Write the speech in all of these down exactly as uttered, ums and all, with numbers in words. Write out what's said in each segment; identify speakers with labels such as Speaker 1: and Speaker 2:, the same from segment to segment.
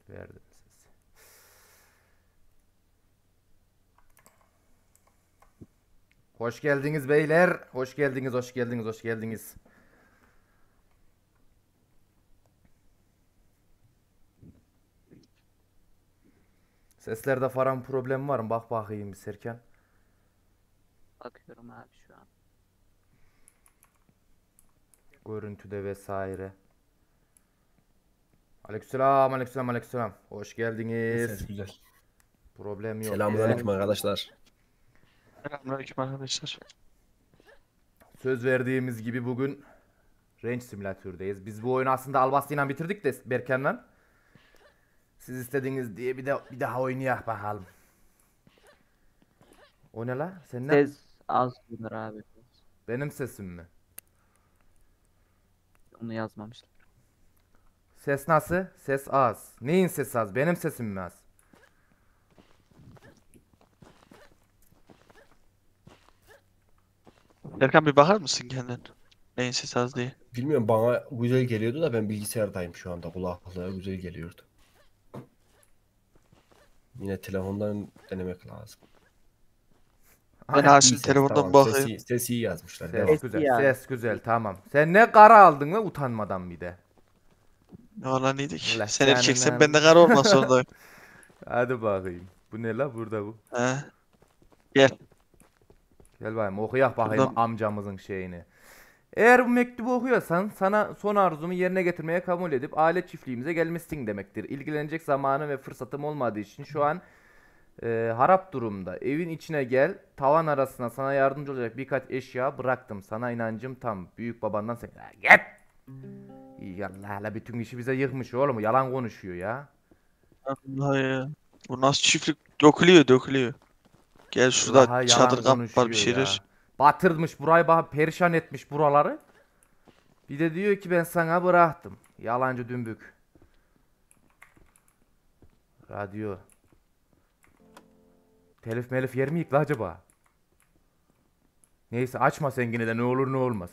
Speaker 1: Verdim sesi. Hoş geldiniz beyler. Hoş geldiniz, hoş geldiniz, hoş geldiniz. Seslerde falan problem var mı? Bak bakayım bir Serkan.
Speaker 2: Bakıyorum abi şu an.
Speaker 1: Görüntüde vesaire. Aleykümselam, aleykümselam, aleykümselam. Hoş geldiniz.
Speaker 3: Ses güzel.
Speaker 1: Problem yok.
Speaker 3: Selamünaleyküm arkadaşlar.
Speaker 4: Selamünaleyküm arkadaşlar.
Speaker 1: Söz verdiğimiz gibi bugün Range Simülatör'deyiz. Biz bu oyunu aslında Albastı'yla bitirdik de Berkan'la. Siz istediniz diye bir de bir daha oynayak bakalım. O ne la? Sen ne?
Speaker 2: Ses az duyulur abi.
Speaker 1: Benim sesim mi?
Speaker 2: Onu yazmamışlar.
Speaker 1: Ses nasıl? Ses az. Neyin sesi az? Benim sesim mi az?
Speaker 4: Erkan bir bakar mısın kendin? Neyin sesi az diye.
Speaker 3: Bilmiyorum, bana güzel geliyordu da ben bilgisayardayım şu anda. Kulaklığa güzel geliyordu. Yine telefondan denemek lazım.
Speaker 4: Ben
Speaker 1: Ay,
Speaker 4: Haşim
Speaker 3: İyi ses,
Speaker 4: telefondan
Speaker 3: tamam.
Speaker 4: bakayım.
Speaker 3: Sesi, sesi iyi yazmışlar.
Speaker 1: Ses
Speaker 3: Devam.
Speaker 1: güzel,
Speaker 2: yani.
Speaker 1: ses güzel, tamam. Sen ne kara aldın mı utanmadan bir de.
Speaker 4: Valla neydik?
Speaker 1: Allah
Speaker 4: Sen
Speaker 1: canını
Speaker 4: erkeksen ben de
Speaker 1: alsın.
Speaker 4: kara olmak zorundayım.
Speaker 1: Hadi bakayım. Bu ne la burada bu?
Speaker 4: He. Gel.
Speaker 1: Gel bakayım okuyak bakayım
Speaker 4: Şuradan-
Speaker 1: amcamızın şeyini. Eğer bu mektubu okuyorsan sana son arzumu yerine getirmeye kabul edip aile çiftliğimize gelmişsin demektir. İlgilenecek zamanı ve fırsatım olmadığı için şu an e, harap durumda. Evin içine gel. Tavan arasına sana yardımcı olacak birkaç eşya bıraktım. Sana inancım tam. Büyük babandan sen... Ya git! İyi Allah Allah bütün işi bize yıkmış oğlum. Yalan konuşuyor ya.
Speaker 4: Allah ya. Bu nasıl çiftlik? Dökülüyor dökülüyor. Gel şurada
Speaker 1: Vallahi yalan
Speaker 4: çadır kamp var bir
Speaker 1: konuşuyor
Speaker 4: şeyler.
Speaker 1: ya. Batırmış burayı bana perişan etmiş buraları. Bir de diyor ki ben sana bıraktım. Yalancı dümbük. Radyo. Telif melif yer miyik la acaba? Neyse açma sen yine de ne olur ne olmaz.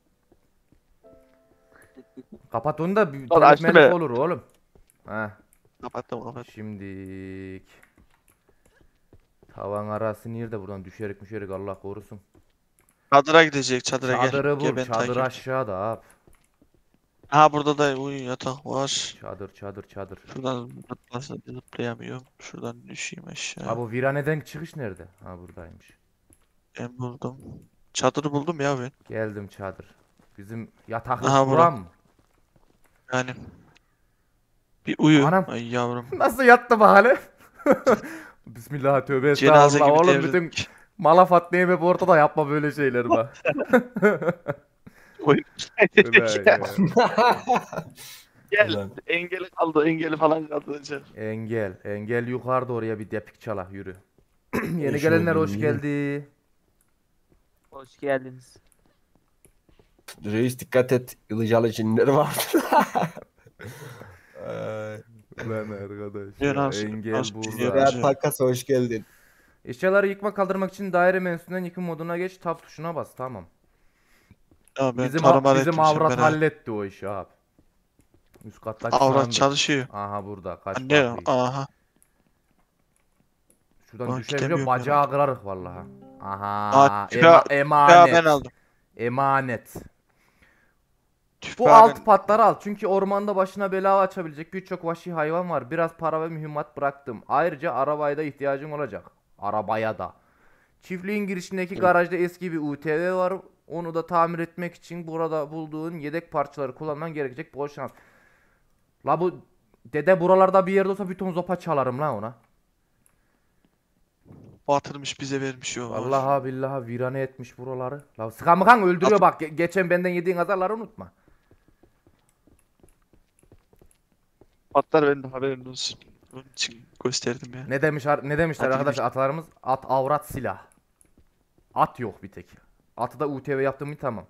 Speaker 1: Kapat onu da bir
Speaker 4: Lan
Speaker 1: telif
Speaker 4: açtı
Speaker 1: melif
Speaker 4: be.
Speaker 1: olur oğlum. Heh.
Speaker 4: Kapattım kapattım.
Speaker 1: Şimdilik. Tavan arası nerede buradan düşerik müşerik Allah korusun.
Speaker 4: Çadıra gidecek çadıra gel.
Speaker 1: Çadırı
Speaker 4: Gel
Speaker 1: bul
Speaker 4: ben
Speaker 1: çadır
Speaker 4: takip et.
Speaker 1: aşağıda abi.
Speaker 4: Ha burada da uyun yatak var.
Speaker 1: Çadır çadır çadır.
Speaker 4: Şuradan zıplasın zıplayamıyorum. Şuradan düşeyim aşağı.
Speaker 1: Ha bu viraneden çıkış nerede? Ha buradaymış.
Speaker 4: Ben buldum. Çadırı buldum ya ben.
Speaker 1: Geldim çadır. Bizim yataklık
Speaker 4: Aha, bura.
Speaker 1: buram mı?
Speaker 4: Yani. Bir uyu.
Speaker 1: Anam.
Speaker 4: Ay yavrum.
Speaker 1: Nasıl yattı bu hali? Bismillah tövbe
Speaker 4: Cenaze
Speaker 1: estağfurullah.
Speaker 4: gibi
Speaker 1: Oğlum bütün
Speaker 4: devrildik.
Speaker 1: malafat neyim hep ortada yapma böyle şeyler bak.
Speaker 4: Uyu.
Speaker 1: Ulan ya.
Speaker 4: Gel.
Speaker 3: Ulan.
Speaker 4: Engeli kaldı. Engeli falan kaldıracak.
Speaker 1: Engel. Engel yukarıda oraya bir depik çala yürü. Yeni
Speaker 3: Hoş
Speaker 1: gelenler
Speaker 3: bulduk,
Speaker 1: hoş
Speaker 3: yürü.
Speaker 1: geldi.
Speaker 2: Hoş geldiniz.
Speaker 3: Reis dikkat et. Ilıcalı cinler vardı. Ay.
Speaker 1: Ulan arkadaş
Speaker 4: Ya
Speaker 1: ya.
Speaker 4: nasıl-
Speaker 1: Engel
Speaker 4: nasıl bir şey
Speaker 1: burada.
Speaker 4: ya?
Speaker 3: Real Takas hoş geldin.
Speaker 1: Eşyaları yıkma kaldırmak için daire menüsünden yıkım moduna geç. Tab tuşuna bas tamam.
Speaker 4: Ya ben
Speaker 1: Bizim,
Speaker 4: tarım
Speaker 1: bizim
Speaker 4: aletmişim
Speaker 1: avrat
Speaker 4: ben.
Speaker 1: halletti o işi abi. Üst kattaki
Speaker 4: Avrat
Speaker 1: sandık.
Speaker 4: çalışıyor.
Speaker 1: Aha burada kaç
Speaker 4: Anne
Speaker 1: bakayım.
Speaker 4: aha.
Speaker 1: Şuradan
Speaker 4: Aa,
Speaker 1: düşebiliyor
Speaker 4: gidemiyorum
Speaker 1: bacağı kırarık vallahi. Aha
Speaker 4: Aa,
Speaker 1: ema-
Speaker 4: tüfe-
Speaker 1: emanet.
Speaker 4: Ya ben aldım.
Speaker 1: Emanet. Bu
Speaker 4: Tüfeği
Speaker 1: alt
Speaker 4: ben-
Speaker 1: patları al çünkü ormanda başına bela açabilecek birçok vahşi hayvan var. Biraz para ve mühimmat bıraktım. Ayrıca arabaya da ihtiyacın olacak. Arabaya da. Çiftliğin girişindeki garajda eski bir U T V var. Onu da tamir etmek için burada bulduğun yedek parçaları kullanman gerekecek. Bol şans. La bu dede buralarda bir yerde olsa bir ton zopa çalarım la ona.
Speaker 4: batırmış bize vermiş yok.
Speaker 1: Vallahi billahi virane etmiş buraları. La sıkamıkan öldürüyor bak. Ge- geçen benden yediğin azarları unutma.
Speaker 4: Patlar benim de haberin olsun. Onun için gösterdim ya.
Speaker 1: Ne demiş ne demişler
Speaker 4: Hadi
Speaker 1: arkadaşlar atalarımız? At avrat silah. At yok bir tek. Atı da U T V yaptım mı tamam.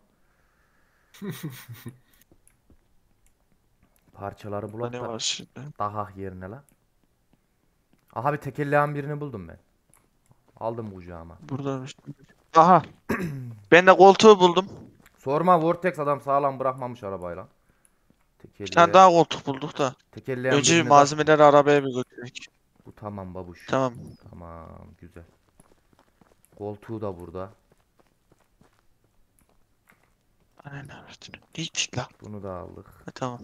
Speaker 1: Parçaları
Speaker 4: Burada
Speaker 1: bulat
Speaker 4: ne
Speaker 1: da
Speaker 4: var şimdi?
Speaker 1: daha yerine la. Aha bir tekerleğin birini buldum ben. Aldım kucağıma.
Speaker 4: Burada. Aha. Ben de koltuğu buldum.
Speaker 1: Sorma Vortex adam sağlam bırakmamış arabayla.
Speaker 4: Bir tane
Speaker 1: Tekerleğe,
Speaker 4: daha koltuk bulduk da.
Speaker 1: tekerleğen
Speaker 4: Önce bir
Speaker 1: birini de-
Speaker 4: malzemeleri arabaya bir götürdük.
Speaker 1: Bu tamam babuş.
Speaker 4: Tamam.
Speaker 1: Tamam güzel. Koltuğu da burada.
Speaker 4: Aynen öyle. İyi la.
Speaker 1: Bunu da aldık.
Speaker 4: Ha, tamam.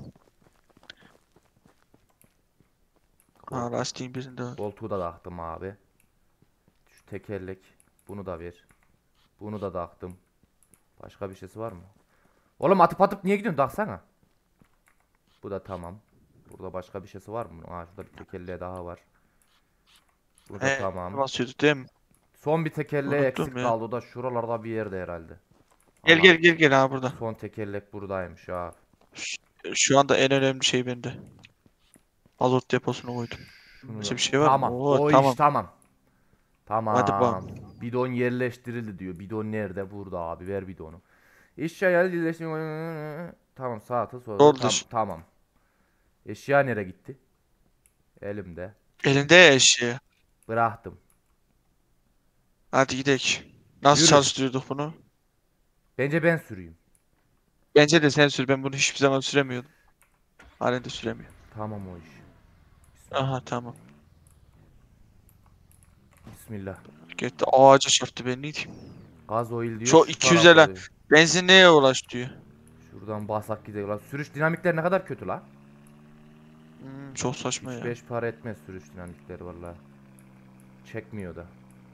Speaker 4: Ha, lastiğin birinde var.
Speaker 1: Koltuğu da taktım abi. Şu tekerlek. Bunu da ver. Bunu da taktım. Başka bir şeysi var mı? Oğlum atıp atıp niye gidiyorsun? Taksana. Bu da tamam. Burada başka bir şeysi var mı? Aa şurada bir tekerleği daha var. Bu da
Speaker 4: He,
Speaker 1: tamam.
Speaker 4: basıyorduk değil mi?
Speaker 1: Son bir tekerleği
Speaker 4: Unuttum
Speaker 1: eksik
Speaker 4: ya.
Speaker 1: kaldı. O da şuralarda bir yerde herhalde.
Speaker 4: Gel
Speaker 1: Aha,
Speaker 4: gel gel gel ha burada.
Speaker 1: son tekerlek buradaymış ha.
Speaker 4: Ş- Şu anda en önemli şey bende. Azot deposunu koydum.
Speaker 1: Şunu
Speaker 4: Başka
Speaker 1: da-
Speaker 4: bir şey var mı?
Speaker 1: Tamam.
Speaker 4: Oo,
Speaker 1: o
Speaker 4: tamam.
Speaker 1: iş tamam. Tamam.
Speaker 4: Hadi bakalım.
Speaker 1: Bidon yerleştirildi diyor. Bidon nerede? Burada abi. Ver bidonu. Eşya yerleştirildi. Tamam saati sonra.
Speaker 4: Doldur.
Speaker 1: Tamam, tamam. Eşya nereye gitti? Elimde.
Speaker 4: Elinde ya eşeği.
Speaker 1: Bıraktım.
Speaker 4: Hadi gidelim. Nasıl
Speaker 1: Yürü.
Speaker 4: çalıştırıyorduk bunu?
Speaker 1: Bence ben süreyim.
Speaker 4: Bence de sen sür. Ben bunu hiçbir zaman süremiyordum. Halen de süremiyorum.
Speaker 1: Tamam o iş. Bismillah.
Speaker 4: Aha tamam.
Speaker 1: Bismillah.
Speaker 4: Gitti ağaca çarptı ben ne diyeyim.
Speaker 1: Gaz oil diyor.
Speaker 4: Şu
Speaker 1: şu
Speaker 4: iki yüz
Speaker 1: tarafa
Speaker 4: ele-
Speaker 1: diyor.
Speaker 4: Benzinliğe ulaş diyor.
Speaker 1: Şuradan basak gidelim. Lan sürüş dinamikleri ne kadar kötü la.
Speaker 4: Hmm, çok saçma ya.
Speaker 1: beş para etmez sürüş dinamikleri vallahi. Çekmiyor da.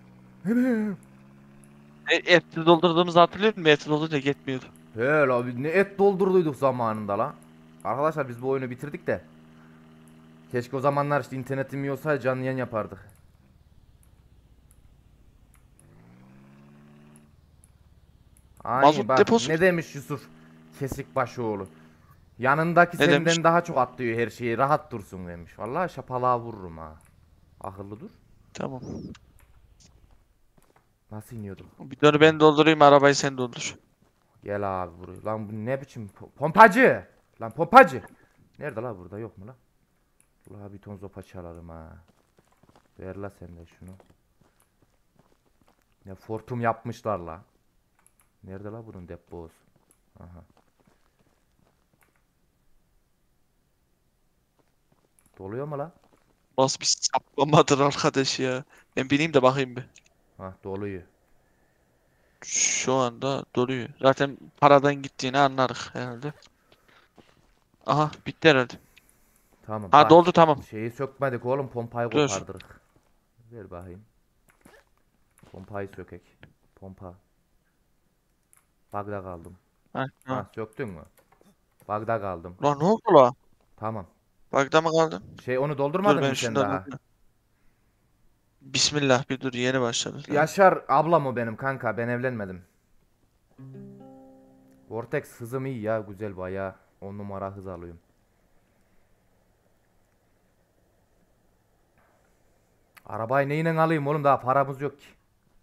Speaker 4: E, eti doldurduğumuzu hatırlıyor musun? Eti doldurunca gitmiyordu.
Speaker 1: He la biz ne et doldurduyduk zamanında la. Arkadaşlar biz bu oyunu bitirdik de. Keşke o zamanlar işte internetim iyi olsaydı canlı yayın yapardık. Ay
Speaker 4: Mazot
Speaker 1: bak
Speaker 4: deposu-
Speaker 1: ne demiş Yusuf Kesikbaşoğlu. Yanındaki
Speaker 4: Ne
Speaker 1: senden
Speaker 4: demiş?
Speaker 1: daha çok atlıyor her şeyi rahat dursun demiş. Vallahi şapalığa vururum ha. Akıllı dur.
Speaker 4: Tamam.
Speaker 1: Nasıl iniyordum?
Speaker 4: Bidonu ben doldurayım, arabayı sen doldur.
Speaker 1: Gel abi buraya. Lan bu ne biçim po- pompacı? Lan pompacı. Nerede la burada yok mu la? La bir ton zopa çalarım ha. Ver la sen de şunu. Ne fortum yapmışlar la. Nerede la bunun deposu? Aha. Doluyor mu la?
Speaker 4: Nasıl bir saplamadır arkadaş ya. Ben bineyim de bakayım bir.
Speaker 1: Ha doluyor.
Speaker 4: Şu anda doluyor. Zaten paradan gittiğini anlarız herhalde. Aha bitti herhalde.
Speaker 1: Tamam.
Speaker 4: Ha
Speaker 1: bak,
Speaker 4: doldu tamam.
Speaker 1: Şeyi sökmedik oğlum pompayı
Speaker 4: Dur.
Speaker 1: kopardırık. Ver bakayım. Pompayı sökek. Pompa. Bagda kaldım.
Speaker 4: Ha, ha.
Speaker 1: Ha söktün mü? Bagda kaldım.
Speaker 4: Lan ne oldu la?
Speaker 1: Tamam.
Speaker 4: Bagda mı kaldın?
Speaker 1: Şey onu
Speaker 4: Dur
Speaker 1: doldurmadın
Speaker 4: ben
Speaker 1: mı sen
Speaker 4: şundan
Speaker 1: daha?
Speaker 4: alayım. Bismillah bir dur yeni başladı.
Speaker 1: Yaşar ablam o benim kanka ben evlenmedim. Vortex hızım iyi ya güzel bayağı on numara hız alıyorum. Arabayı neyle alayım oğlum daha paramız yok ki.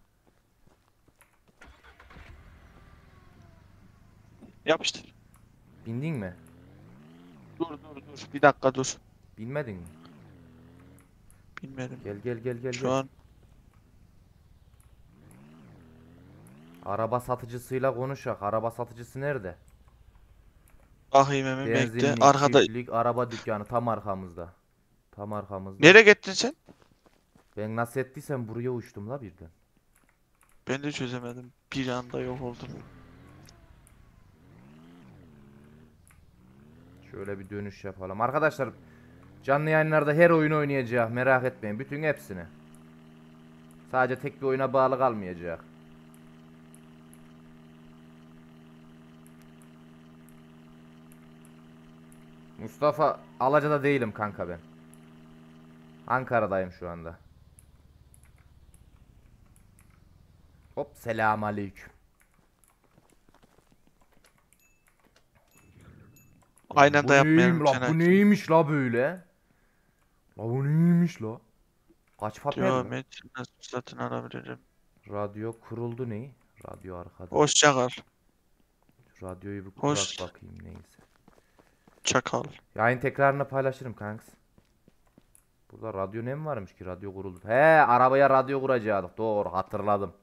Speaker 4: Yapıştır.
Speaker 1: Bindin mi?
Speaker 4: Dur dur dur. Bir dakika dur.
Speaker 1: Binmedin mi?
Speaker 4: Bilmedim.
Speaker 1: Gel gel gel gel.
Speaker 4: Şu
Speaker 1: gel.
Speaker 4: an
Speaker 1: Araba satıcısıyla konuşak. Araba satıcısı nerede?
Speaker 4: bakayım hemen bekle.
Speaker 1: Benzinlik,
Speaker 4: Arkada.
Speaker 1: çiftlik, araba dükkanı tam arkamızda. Tam arkamızda.
Speaker 4: Nereye gittin sen?
Speaker 1: Ben nasıl ettiysem buraya uçtum la birden.
Speaker 4: Ben de çözemedim. Bir anda yok oldum.
Speaker 1: Şöyle bir dönüş yapalım. Arkadaşlar canlı yayınlarda her oyunu oynayacağız. Merak etmeyin. Bütün hepsini. Sadece tek bir oyuna bağlı kalmayacak. Mustafa Alaca'da değilim kanka ben. Ankara'dayım şu anda. Hop selamünaleyküm.
Speaker 4: Aynen
Speaker 1: Bu
Speaker 4: da yapmayalım.
Speaker 1: neyim la?
Speaker 4: Caner.
Speaker 1: Bu neymiş la böyle? La bu neymiş la? Kaç fatmer
Speaker 4: Devam
Speaker 1: mi?
Speaker 4: et. Nasıl satın alabilirim?
Speaker 1: Radyo kuruldu ne? Radyo arkada.
Speaker 4: Hoşça kal.
Speaker 1: Radyoyu bir kurak
Speaker 4: Hoş.
Speaker 1: bakayım neyse.
Speaker 4: Çakal.
Speaker 1: Yayın tekrarını paylaşırım kanks. Burada radyo ne mi varmış ki? Radyo kuruldu. He arabaya radyo kuracaktık. Doğru hatırladım.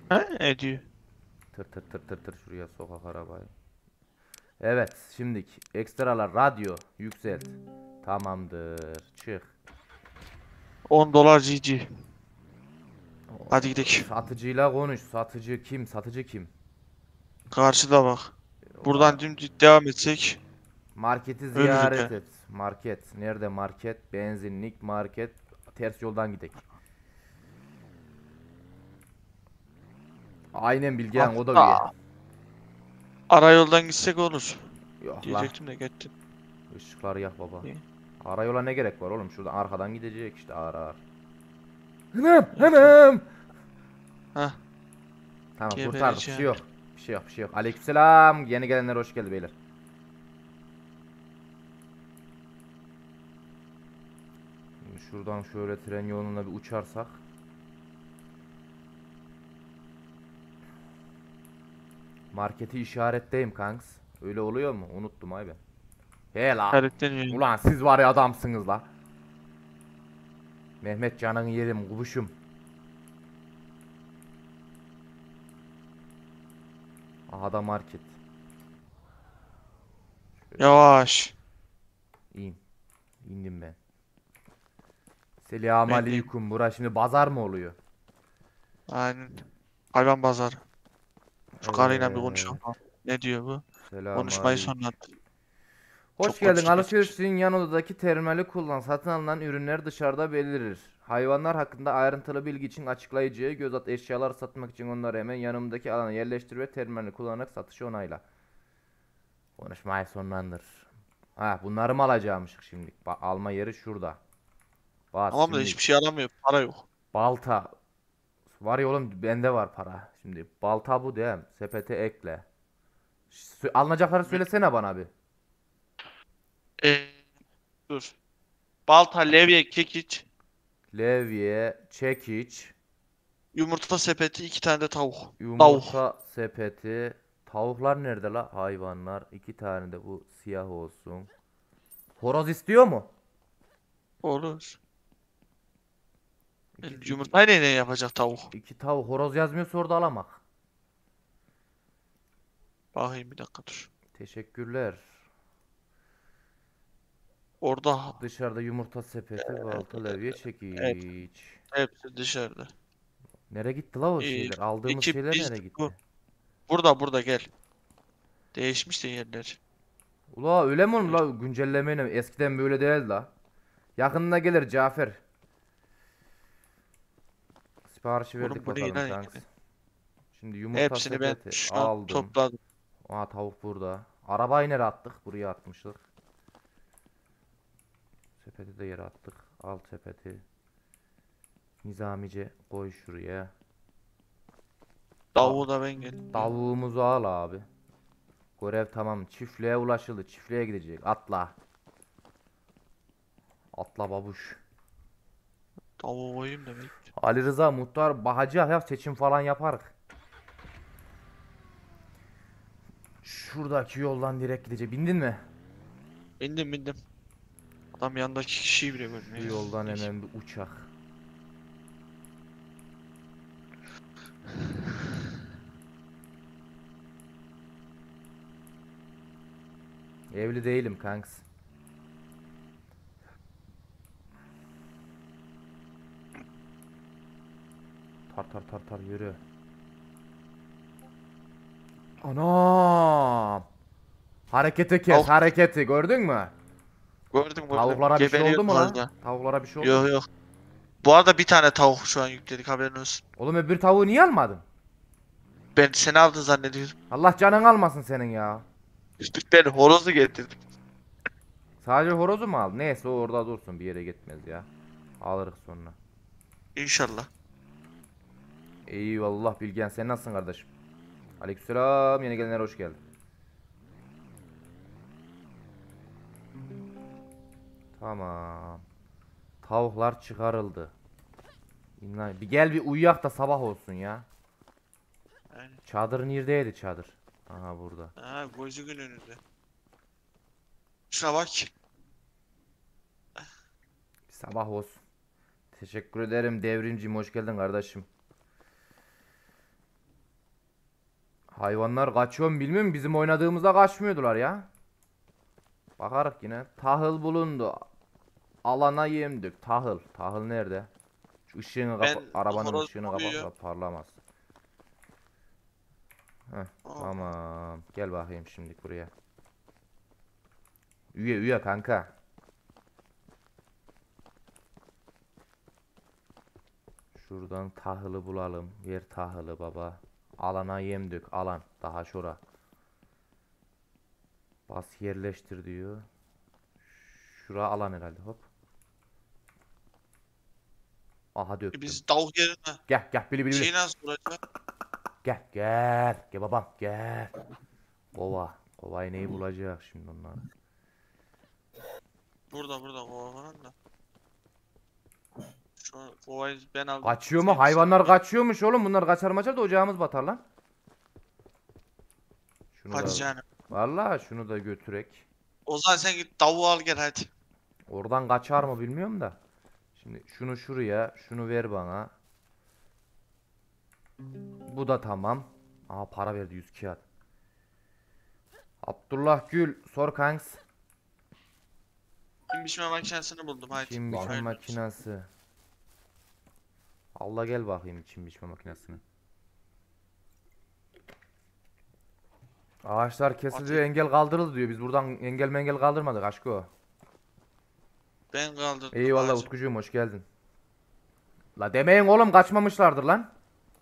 Speaker 4: Ha? Ne diyor?
Speaker 1: Tır tır tır tır tır şuraya sokak arabayı. Evet, şimdiki ekstralar radyo yükselt. Tamamdır. Çık.
Speaker 4: on dolar G G. Hadi gidelim.
Speaker 1: Satıcıyla konuş. Satıcı kim? Satıcı kim?
Speaker 4: Karşıda bak.
Speaker 1: Ula,
Speaker 4: Buradan dümdüz devam etsek
Speaker 1: marketi
Speaker 4: ölürük
Speaker 1: ziyaret
Speaker 4: ha.
Speaker 1: et. Market. Nerede market? Benzinlik market. Ters yoldan gidelim. Aynen Bilgehan o da üye.
Speaker 4: Aa, ara yoldan gitsek olur.
Speaker 1: Yok la.
Speaker 4: Diyecektim de gittin.
Speaker 1: Işıkları yak baba.
Speaker 4: İyi.
Speaker 1: Arayola ne gerek var oğlum? Şuradan arkadan gidecek işte ağır ağır. Hanım, hanım.
Speaker 4: Hah.
Speaker 1: Tamam kurtardık. Bir
Speaker 4: Gebereceğim.
Speaker 1: şey yok. Bir şey yok, bir şey yok. Aleykümselam. Yeni gelenler hoş geldi beyler. Şimdi şuradan şöyle tren yoluna bir uçarsak. Marketi işaretteyim kanks. Öyle oluyor mu? Unuttum ay ben. He la.
Speaker 4: Haretleniyor.
Speaker 1: Ulan siz var ya adamsınız la. Mehmet canın yerim kubuşum. Aha da market.
Speaker 4: Yavaş.
Speaker 1: İn. İndim ben. Selamun
Speaker 4: Ben de-
Speaker 1: aleyküm. Bura şimdi pazar mı oluyor?
Speaker 4: Aynen. Hayvan pazarı. Şu karıyla bir
Speaker 1: Evet.
Speaker 4: konuşalım. Ne diyor bu?
Speaker 1: Selamun
Speaker 4: Konuşmayı
Speaker 1: aleyküm.
Speaker 4: sonra at.
Speaker 1: Hoş
Speaker 4: Çok
Speaker 1: geldin.
Speaker 4: konuştuk
Speaker 1: Alışverişin yan odadaki terminali kullan. Satın alınan ürünler dışarıda belirir. Hayvanlar hakkında ayrıntılı bilgi için açıklayıcıya göz at. Eşyalar satmak için onları hemen yanımdaki alana yerleştir ve terminali kullanarak satışı onayla. Konuşmayı sonlandır. Ha bunları mı alacağımışık şimdi? Ba- alma yeri şurada. Bas
Speaker 4: Tamam da
Speaker 1: şimdi.
Speaker 4: hiçbir şey alamıyor. Para yok.
Speaker 1: Balta. Var ya oğlum bende var para. Şimdi balta bu değil mi? Sepete ekle. Sö- Alınacakları söylesene bana bir.
Speaker 4: Ee, dur. Balta, levye, kekiç,
Speaker 1: Levye, çekiç,
Speaker 4: yumurta sepeti, iki tane de tavuk. Tavuk.
Speaker 1: yumurta sepeti. Tavuklar nerede la? Hayvanlar. İki tane de bu siyah olsun. Horoz istiyor mu?
Speaker 4: Olur.
Speaker 1: İki, iki,
Speaker 4: Yumurta ne ne yapacak tavuk?
Speaker 1: iki tavuk. Horoz yazmıyorsa orada alamak.
Speaker 4: Bakayım bir dakika dur.
Speaker 1: Teşekkürler.
Speaker 4: Orada
Speaker 1: Dışarıda yumurta sepeti, balta, levye, çekiç.
Speaker 4: hepsi dışarıda.
Speaker 1: Nereye gitti la o
Speaker 4: Ee,
Speaker 1: şeyler? Aldığımız
Speaker 4: ekip
Speaker 1: şeyler
Speaker 4: biz
Speaker 1: nereye
Speaker 4: bu-
Speaker 1: gitti?
Speaker 4: Burada burada gel. Değişmiş de yerler.
Speaker 1: Ula öyle mi oğlum la güncellemeyle eskiden böyle değil la. Yakında gelir Cafer. Siparişi
Speaker 4: Oğlum
Speaker 1: verdik
Speaker 4: bu ne
Speaker 1: bakalım
Speaker 4: lan
Speaker 1: kanks.
Speaker 4: yine?
Speaker 1: Şimdi yumurta
Speaker 4: Hepsini ben
Speaker 1: sepeti
Speaker 4: şu an
Speaker 1: aldım.
Speaker 4: topladım.
Speaker 1: Aa tavuk burada. Arabayı nereye attık? Buraya atmıştık. Sepeti de yere attık. Al sepeti. Nizamice koy şuraya.
Speaker 4: Tavuğu da ben geldim.
Speaker 1: Tavuğumuzu al abi. Görev tamam. Çiftliğe ulaşıldı. Çiftliğe gidecek. Atla. Atla babuş.
Speaker 4: Tavuğu koyayım da bekle.
Speaker 1: Ali Rıza muhtar bahacı ya seçim falan yaparık. Şuradaki yoldan direkt gidecek. Bindin mi?
Speaker 4: Bindim bindim. Adam yanındaki kişiyi bile
Speaker 1: Bu
Speaker 4: görmüyor.
Speaker 1: yoldan hemen bir uçak. Evli değilim kanks. Tar tar tar tar yürü. Anam. Hareketi kes,
Speaker 4: Tavuk-
Speaker 1: hareketi gördün mü?
Speaker 4: Gördüm gördüm.
Speaker 1: Tavuklara bir şey oldu
Speaker 4: Geberiyordu
Speaker 1: mu lan?
Speaker 4: orada.
Speaker 1: Tavuklara bir şey oldu mu?
Speaker 4: Yok yok. Bu arada bir tane tavuk şu an yükledik haberin olsun.
Speaker 1: Oğlum öbür tavuğu niye almadın?
Speaker 4: Ben seni aldın zannediyorum.
Speaker 1: Allah canın almasın senin ya.
Speaker 4: Ben horozu getirdim.
Speaker 1: Sadece horozu mu aldın? Neyse o orada dursun bir yere gitmez ya. Alırız sonra.
Speaker 4: İnşallah.
Speaker 1: Eyvallah Bilgen sen nasılsın kardeşim? Aleykümselam yeni gelenler hoş geldin. Tamam. Tavuklar çıkarıldı. İnlan- Bir gel bir uyuyak da sabah olsun ya.
Speaker 4: Aynen.
Speaker 1: Çadır neredeydi çadır? Aha burada.
Speaker 4: Ha gözümün önünde. Şuna bak.
Speaker 1: Bir sabah olsun. Teşekkür ederim devrimcim hoş geldin kardeşim. Hayvanlar kaçıyor mu bilmiyorum. Bizim oynadığımızda kaçmıyordular ya. Bakarak yine. Tahıl bulundu. Alana yemdik. Tahıl. Tahıl nerede? Şu ışığını kapa.
Speaker 4: Ben
Speaker 1: Arabanın
Speaker 4: horoz
Speaker 1: ışığını kapa.
Speaker 4: uyuyor.
Speaker 1: Parlamaz. Heh,
Speaker 4: Aa.
Speaker 1: tamam. Gel bakayım şimdi buraya. Üye üye kanka. Şuradan tahılı bulalım. Ver tahılı baba. Alana yem dök. Alan. Daha şura. Bas yerleştir diyor. Şura alan herhalde. Hop. Aha
Speaker 4: E
Speaker 1: döktüm.
Speaker 4: Biz tavuk yerine
Speaker 1: Gel gel bili bili bili.
Speaker 4: şey nasıl bulacak?
Speaker 1: Gel gel. Gel babam gel. Kova. Kovayı neyi bulacak şimdi onlar?
Speaker 4: Burada burada kova falan da. Şu an kovayı ben aldım.
Speaker 1: Kaçıyor mu?
Speaker 4: Sen-
Speaker 1: Hayvanlar kaçıyormuş oğlum. Bunlar kaçar maçar da ocağımız batar lan. Şunu
Speaker 4: Hadi
Speaker 1: da,
Speaker 4: canım.
Speaker 1: vallahi şunu da götürek.
Speaker 4: O zaman sen git tavuğu al gel hadi.
Speaker 1: Oradan kaçar mı bilmiyorum da. Şimdi şunu şuraya, şunu ver bana. Bu da tamam. Aha para verdi yüz kağıt. Abdullah Gül, sor kanks.
Speaker 4: Kim biçme makinesini buldum hadi.
Speaker 1: Çim biçme
Speaker 4: Hayırlı olsun.
Speaker 1: makinası. Allah gel bakayım çim biçme makinesine. Ağaçlar kesiliyor, engel kaldırıldı diyor. Biz buradan engel mengel kaldırmadık aşko.
Speaker 4: Ben kaldırdım.
Speaker 1: Eyvallah
Speaker 4: ağacı.
Speaker 1: Utkucuğum, hoş geldin. La demeyin oğlum, kaçmamışlardır lan.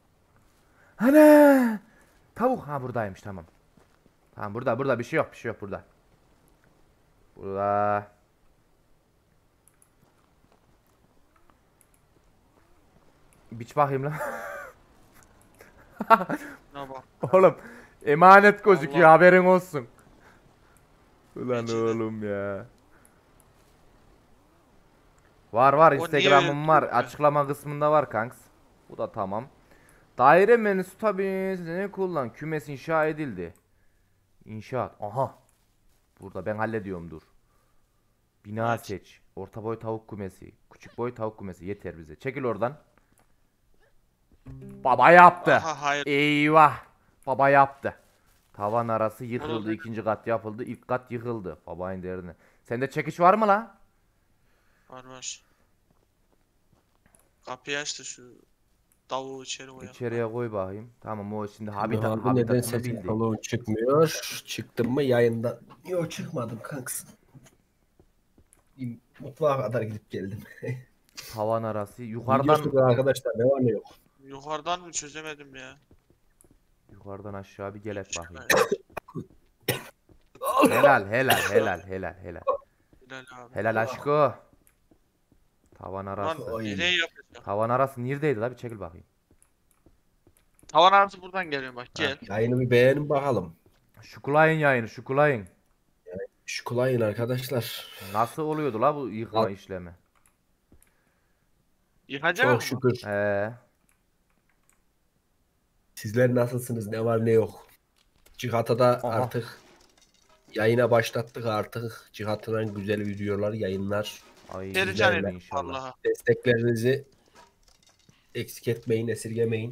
Speaker 1: Ana! Tavuk ha buradaymış, tamam. Tamam burada burada bir şey yok, bir şey yok burada. Burada. Biç bakayım lan.
Speaker 4: Ne bak.
Speaker 1: Oğlum emanet gözüküyor,
Speaker 4: Allah.
Speaker 1: haberin olsun. Ulan
Speaker 4: Bence de.
Speaker 1: oğlum ya. Var var,
Speaker 4: O niye
Speaker 1: Instagram'ım
Speaker 4: öyle
Speaker 1: var.
Speaker 4: diyor?
Speaker 1: Açıklama kısmında var kanks. Bu da tamam. Daire menüsü tabii ne kullan. Kümes inşa edildi. İnşaat. Aha. Burada ben hallediyorum dur. Bina
Speaker 4: Evet.
Speaker 1: seç. Orta boy tavuk kümesi. Küçük boy tavuk kümesi yeter bize. Çekil oradan. Baba yaptı.
Speaker 4: Aha hayır.
Speaker 1: Eyvah. Baba yaptı. Tavan arası yıkıldı.
Speaker 4: Oğlum.
Speaker 1: İkinci kat yapıldı. İlk kat yıkıldı. Babayın derdine. Sende çekiş var mı la?
Speaker 4: Var var. Kapıyı aç da şu tavuğu içeri koyalım.
Speaker 1: İçeriye koy bakayım. Tamam, o şimdi habitat,
Speaker 3: Abi neden
Speaker 1: habitatını
Speaker 3: sesin
Speaker 1: bildi.
Speaker 3: soluğun çıkmıyor? Çıktım mı yayından? Yok çıkmadım kanks. Bir mutfağa kadar gidip geldim.
Speaker 1: Tavan arası
Speaker 3: Yukarıdan...
Speaker 1: yukarıdan
Speaker 3: arkadaşlar ne var ne yok.
Speaker 4: Yukarıdan mı çözemedim ya.
Speaker 1: yukarıdan aşağı bir gelek bakayım.
Speaker 4: Çıkar.
Speaker 1: Helal helal helal helal helal.
Speaker 4: Helal abi.
Speaker 1: Helal aşko. Tavan
Speaker 4: Lan
Speaker 1: arası.
Speaker 3: Oy.
Speaker 4: nereye yapacağım?
Speaker 1: Tavan arası neredeydi la, bir çekil bakayım.
Speaker 4: Tavan arası buradan geliyor bak gel.
Speaker 3: Yayını bir beğenin bakalım.
Speaker 1: Şukulayın yayını, şukulayın.
Speaker 3: Şu kulayın arkadaşlar.
Speaker 1: Nasıl oluyordu la bu yıkama
Speaker 3: Al.
Speaker 1: işlemi?
Speaker 4: Yıkacak
Speaker 3: Çok
Speaker 4: mı?
Speaker 3: şükür.
Speaker 1: Ee,
Speaker 3: Sizler nasılsınız? Ne var ne yok. Cihat'a da
Speaker 1: Aha.
Speaker 3: artık yayına başlattık artık. Cihat'tan güzel videolar, yayınlar.
Speaker 1: ay
Speaker 4: Perişan
Speaker 1: güzel
Speaker 4: edin
Speaker 1: inşallah.
Speaker 4: Allah'a.
Speaker 3: Desteklerinizi eksik etmeyin, esirgemeyin.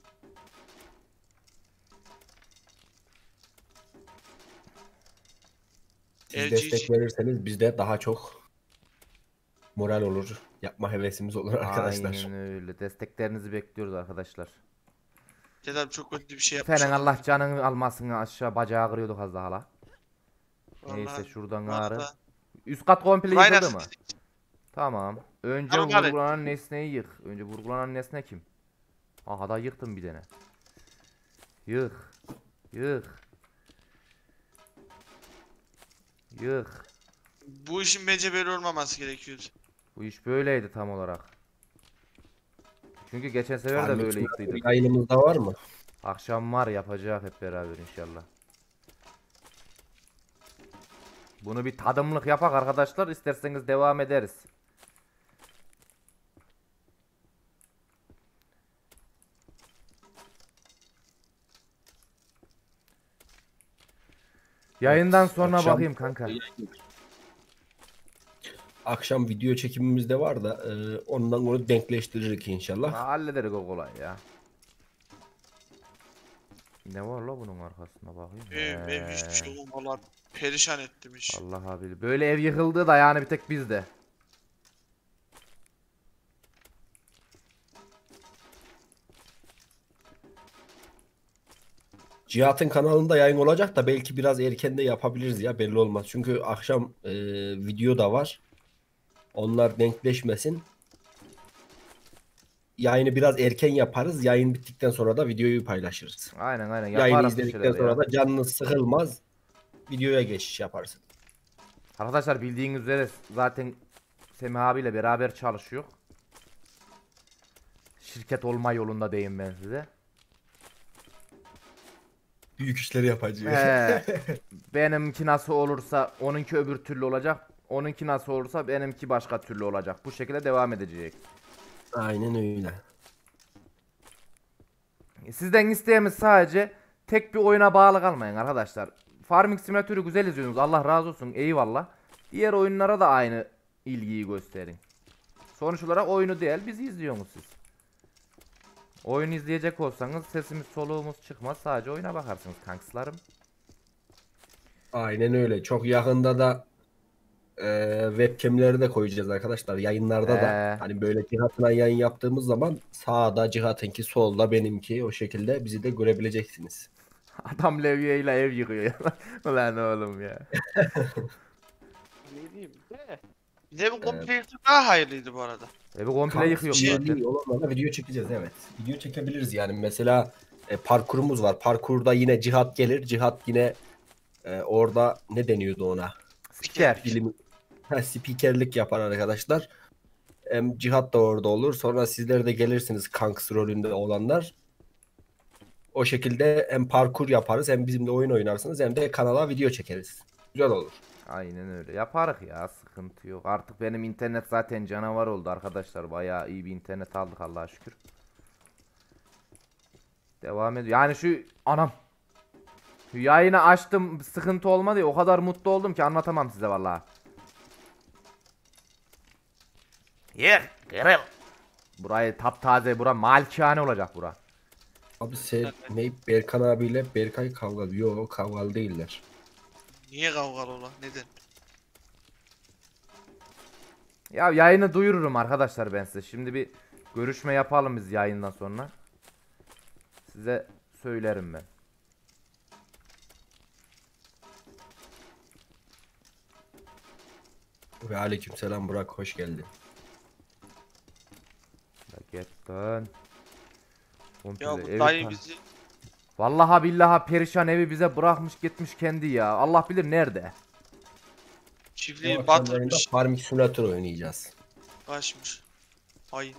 Speaker 3: Siz
Speaker 4: Evci
Speaker 3: destek
Speaker 4: için.
Speaker 3: verirseniz bizde daha çok moral olur. Yapma hevesimiz olur arkadaşlar.
Speaker 1: Aynen öyle. Desteklerinizi bekliyoruz arkadaşlar.
Speaker 4: Dedem çok kötü bir şey yapmış.
Speaker 1: Senin
Speaker 4: adam.
Speaker 1: Allah canını almasın, aşağı bacağı kırıyorduk az daha la. Neyse
Speaker 4: Vallahi
Speaker 1: şuradan
Speaker 4: bu
Speaker 1: ağrı.
Speaker 4: arada
Speaker 1: Üst kat komple
Speaker 4: Ryan
Speaker 1: yıkıldı mı?
Speaker 4: Arslan-
Speaker 1: Tamam. Önce
Speaker 4: Tamam, hadi.
Speaker 1: vurgulanan nesneyi yık. Önce vurgulanan nesne kim? Aha da yıktım bir tane. Yık. Yık. Yık.
Speaker 4: Bu işin bence böyle olmaması gerekiyordu.
Speaker 1: Bu iş böyleydi tam olarak. Çünkü geçen sefer de
Speaker 3: Farm
Speaker 1: böyle
Speaker 3: için
Speaker 1: yıktıydık.
Speaker 3: yayınımızda var mı?
Speaker 1: Akşam var, yapacak hep beraber inşallah. Bunu bir tadımlık yapak arkadaşlar. İsterseniz devam ederiz. Yayından sonra
Speaker 3: Akşam-
Speaker 1: bakayım kanka.
Speaker 3: Akşam video çekimimiz de var da e, ondan onu denkleştiririk inşallah.
Speaker 1: Ha, hallederiz o kolay ya. Ne var la bunun arkasında bakayım.
Speaker 4: Ev ev
Speaker 1: He.
Speaker 4: hiç şey olmalar. Perişan ettim iş.
Speaker 1: Allah abi. Böyle ev yıkıldı da yani bir tek bizde.
Speaker 3: Cihat'ın kanalında yayın olacak da belki biraz erken de yapabiliriz ya, belli olmaz. Çünkü akşam e, video da var. Onlar denkleşmesin. Yayını biraz erken yaparız. Yayın bittikten sonra da videoyu paylaşırız.
Speaker 1: Aynen aynen
Speaker 3: Yayını
Speaker 1: yaparız bir
Speaker 3: izledikten
Speaker 1: şeyler
Speaker 3: sonra
Speaker 1: ya.
Speaker 3: da canınız sıkılmaz. Videoya geçiş yaparsın.
Speaker 1: Arkadaşlar bildiğiniz üzere zaten Semih abiyle beraber çalışıyor. Şirket olma yolunda diyeyim ben size.
Speaker 3: Büyük işleri yapacağız.
Speaker 1: He, benimki nasıl olursa onunki öbür türlü olacak. Onunki nasıl olursa benimki başka türlü olacak. Bu şekilde devam edecek.
Speaker 3: Aynen öyle.
Speaker 1: Sizden isteğimiz sadece tek bir oyuna bağlı kalmayın arkadaşlar. Farming Simulator'u güzel izliyorsunuz. Allah razı olsun. Eyvallah. Diğer oyunlara da aynı ilgiyi gösterin. Sonuç olarak oyunu değil, bizi izliyorsunuz siz. Oyun izleyecek olsanız sesimiz soluğumuz çıkmaz. Sadece oyuna bakarsınız kankslarım.
Speaker 3: Aynen öyle. Çok yakında da e, webcam'leri de koyacağız arkadaşlar. Yayınlarda
Speaker 1: Ee.
Speaker 3: da hani böyle Cihat'la yayın yaptığımız zaman sağda Cihat'ınki, solda benimki, o şekilde bizi de görebileceksiniz.
Speaker 1: Adam levyeyle ev yıkıyor ya. Ulan oğlum ya.
Speaker 4: Ne diyeyim de. Bir de bu komple yıktık daha hayırlıydı bu arada.
Speaker 1: Evi komple
Speaker 3: Kanka,
Speaker 1: yıkıyor
Speaker 3: bir
Speaker 1: zaten.
Speaker 3: değil, olanlarla video çekeceğiz, evet. Video çekebiliriz yani. Mesela e, parkurumuz var. Parkurda yine Cihat gelir. Cihat yine e, orada ne deniyordu ona?
Speaker 1: Spiker.
Speaker 3: Bilim, ha, spikerlik yapar arkadaşlar. Hem Cihat da orada olur. Sonra sizler de gelirsiniz kanks rolünde olanlar. O şekilde hem parkur yaparız, hem bizimle oyun oynarsınız, hem de kanala video çekeriz. Güzel olur.
Speaker 1: Aynen öyle. Yaparız ya, sıkıntı yok. Artık benim internet zaten canavar oldu arkadaşlar. Bayağı iyi bir internet aldık Allah'a şükür. Devam ediyor. Yani şu anam. Şu yayını açtım, sıkıntı olmadı ya, o kadar mutlu oldum ki anlatamam size vallahi. Yer, kırıl. Burayı taptaze, bura malikane olacak bura.
Speaker 3: Abi sen ne, Berkan abiyle Berkay kavgalı. Yok, kavgalı değiller.
Speaker 4: Niye kavgalı ola? Neden?
Speaker 1: Ya yayını duyururum arkadaşlar ben size. Şimdi bir görüşme yapalım biz yayından sonra. Size söylerim ben.
Speaker 3: Ve aleykümselam Burak, hoş geldin.
Speaker 1: Gerçekten. Komple
Speaker 4: Ya bu
Speaker 1: evi
Speaker 4: dayı
Speaker 1: tan-
Speaker 4: bizi
Speaker 1: Vallahi billahi perişan evi bize bırakmış gitmiş kendi ya. Allah bilir nerede.
Speaker 4: çiftliği
Speaker 3: Bu akşam yayında
Speaker 4: batırmış.
Speaker 3: Farming Simulator oynayacağız.
Speaker 4: Kaçmış. Ay.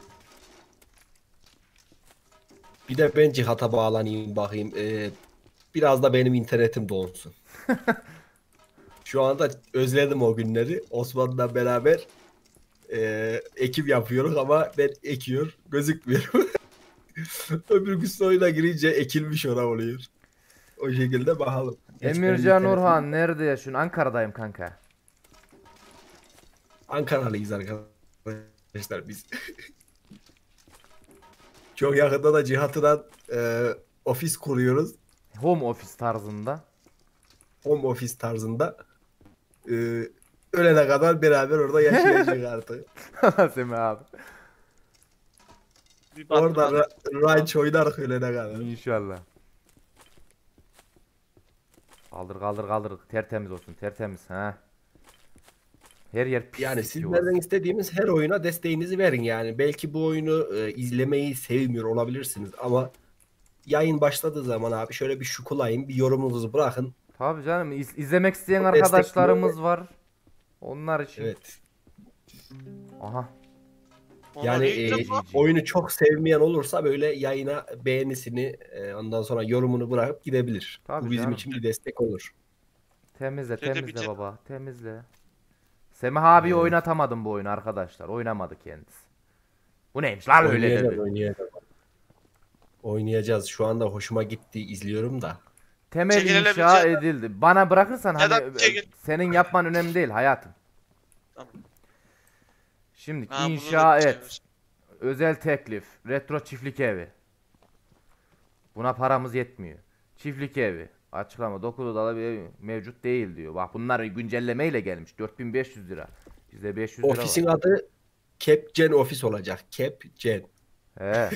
Speaker 3: Bir de ben Cihat'a bağlanayım bakayım. Ee, biraz da benim internetim donsun. Şu anda özledim o günleri. Osman'la beraber ee, ekim yapıyoruz ama ben ekiyor gözükmüyorum. Öbür gün oyuna girince ekilmiş ona oluyor. O şekilde bakalım. Geç benim
Speaker 1: Emircan
Speaker 3: internetim-
Speaker 1: Orhan nerede yaşıyorsun? Ankara'dayım kanka.
Speaker 3: Ankaralıyız arkadaşlar biz. Çok yakında da Cihat'la e, ofis kuruyoruz.
Speaker 1: Home office tarzında.
Speaker 3: Home office tarzında. E, ölene kadar beraber orada yaşayacağız artık.
Speaker 1: Semih abi.
Speaker 4: Bir
Speaker 3: Orada
Speaker 4: batırdı.
Speaker 3: ra- ranch oynarız ölene kadar.
Speaker 1: İnşallah. Kaldır kaldır kaldır. Tertemiz olsun, tertemiz ha. Her yer pislik
Speaker 3: Yani
Speaker 1: yok.
Speaker 3: sizlerden istediğimiz her oyuna desteğinizi verin yani. Belki bu oyunu e, izlemeyi sevmiyor olabilirsiniz ama yayın başladığı zaman abi şöyle bir şukulayın, bir yorumunuzu bırakın.
Speaker 1: Tabii canım, iz- izlemek isteyen
Speaker 3: Destek
Speaker 1: arkadaşlarımız var. Onlar için.
Speaker 3: Evet.
Speaker 1: Aha.
Speaker 4: Onlar
Speaker 3: Yani
Speaker 4: iyi
Speaker 3: e,
Speaker 4: de bu.
Speaker 3: oyunu çok sevmeyen olursa böyle yayına beğenisini e, ondan sonra yorumunu bırakıp gidebilir.
Speaker 1: Tabii
Speaker 3: Bu bizim
Speaker 1: canım.
Speaker 3: için bir destek olur.
Speaker 1: Temizle,
Speaker 4: Şöyle bir
Speaker 1: temizle
Speaker 4: ce-
Speaker 1: baba, temizle. Semih abi
Speaker 3: Evet.
Speaker 1: oynatamadım bu oyunu arkadaşlar. Oynamadı kendisi. Bu neymiş lan öyle
Speaker 3: Oynayacağız,
Speaker 1: dedi.
Speaker 3: oynayacağız. Oynayacağız. Şu anda hoşuma gitti, izliyorum da.
Speaker 1: Temel
Speaker 4: Çekilebilecek-
Speaker 1: inşa edildi. Bana bırakırsan
Speaker 4: Ya da
Speaker 1: hani
Speaker 4: çekil-
Speaker 1: senin yapman önemli değil hayatım.
Speaker 4: Tamam.
Speaker 1: Şimdi
Speaker 4: Ha, bunu
Speaker 1: inşa
Speaker 4: da
Speaker 1: et.
Speaker 4: çevir.
Speaker 1: Özel teklif. Retro çiftlik evi. Buna paramız yetmiyor. Çiftlik evi. Açıklama dokuz odalı bir ev mevcut değil diyor. Bak bunlar güncellemeyle gelmiş. dört bin beş yüz lira. Bizde beş yüz lira
Speaker 3: Ofisin
Speaker 1: var.
Speaker 3: adı Capgen Ofis olacak. Capgen.
Speaker 1: He.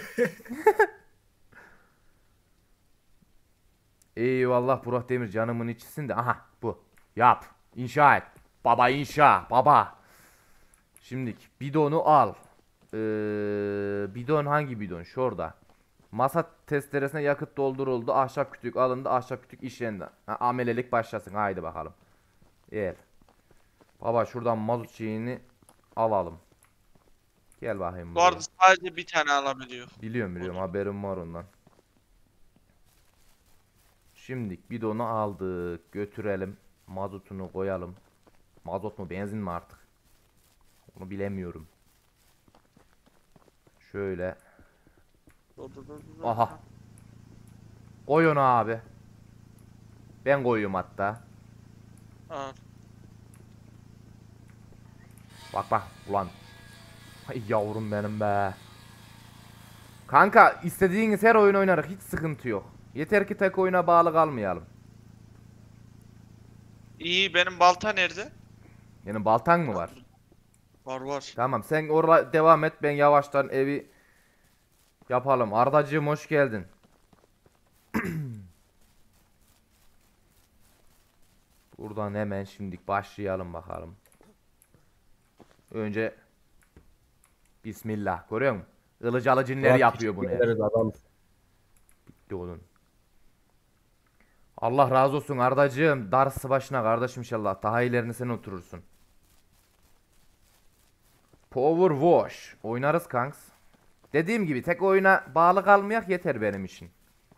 Speaker 1: Eyvallah Burak Demir canımın içisin de. Aha bu. Yap. İnşa et. Baba inşa. Baba. Şimdilik bidonu al. Ee, bidon hangi bidon? Şurada. Masa testeresine yakıt dolduruldu. Ahşap kütük alındı. Ahşap kütük işlendi. Ha, amelelik başlasın. Haydi bakalım. Eğer. Baba şuradan mazot şeyini alalım. Gel bakayım
Speaker 4: Bu
Speaker 1: buraya.
Speaker 4: arada sadece bir tane alabiliyor.
Speaker 1: Biliyorum biliyorum haberim var ondan. Şimdilik bidonu aldık. Götürelim. Mazotunu koyalım. Mazot mu benzin mi artık? Onu bilemiyorum. Şöyle. Aha. Koy onu abi. Ben koyuyorum hatta.
Speaker 4: Aa,
Speaker 1: Bak bak ulan. Ay yavrum benim be. Kanka istediğiniz her oyun oynarız. Hiç sıkıntı yok. Yeter ki tek oyuna bağlı kalmayalım.
Speaker 4: iyi, benim balta nerede?
Speaker 1: Yani baltan mı var?
Speaker 4: Var var.
Speaker 1: Tamam sen orada devam et. Ben yavaştan evi yapalım. Ardacığım hoş geldin. Buradan hemen şimdilik başlayalım bakalım. Önce Bismillah. Görüyor musun? Ilıcalı cinleri yapıyor bunu.
Speaker 3: Ederiz adam.
Speaker 1: Bitti onun. Allah razı olsun Ardacığım. Darısı başına kardeşim inşallah. Daha ilerini sen oturursun. Power Wash. Oynarız kanks. Dediğim gibi tek oyuna bağlı kalmayak yeter benim için.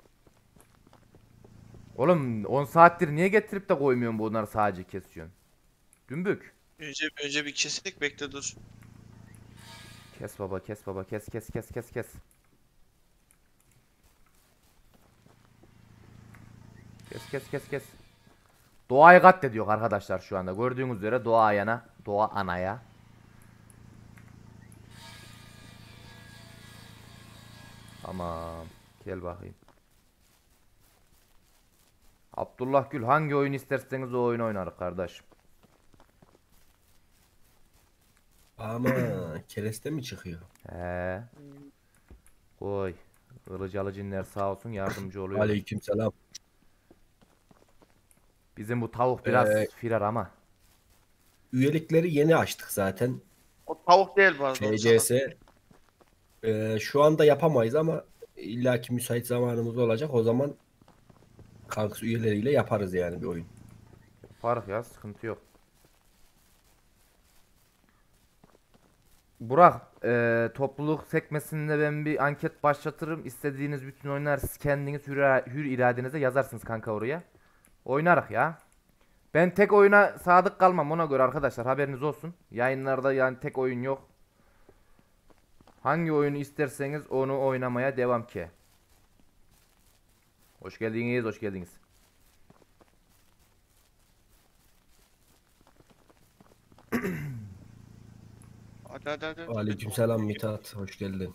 Speaker 1: Oğlum on saattir niye getirip de koymuyorsun bunları sadece kesiyorsun? Dümbük.
Speaker 4: Önce önce bir kesik, bekle dur.
Speaker 1: Kes baba kes baba kes kes kes kes kes. Kes kes kes kes. Doğayı katlediyor arkadaşlar şu anda. Gördüğünüz üzere doğa yana, doğa anaya. Tamam. Gel bakayım. Abdullah Gül hangi oyun isterseniz o oyunu oynarız kardeşim.
Speaker 3: Ama kereste mi çıkıyor?
Speaker 1: He. Koy. Ilıcalı cinler sağ olsun yardımcı oluyor.
Speaker 3: Aleykümselam.
Speaker 1: Bizim bu tavuk biraz
Speaker 3: Ee,
Speaker 1: firar ama.
Speaker 3: Üyelikleri yeni açtık zaten.
Speaker 4: O tavuk değil bu arada. onu sana-
Speaker 3: F C S. Ee, şu anda yapamayız ama illaki müsait zamanımız olacak. O zaman kanks üyeleriyle yaparız yani bir oyun.
Speaker 1: Fark ya sıkıntı yok. Burak e, topluluk sekmesinde ben bir anket başlatırım. İstediğiniz bütün oyunlar siz kendiniz hür, hür iradenize yazarsınız kanka oraya. Oynarız ya. Ben tek oyuna sadık kalmam ona göre arkadaşlar haberiniz olsun. Yayınlarda yani tek oyun yok. Hangi oyunu isterseniz onu oynamaya devam ki. Hoş geldiniz, hoş geldiniz.
Speaker 4: Hadi hadi hadi.
Speaker 3: Aleykümselam Mithat. Hoş geldin.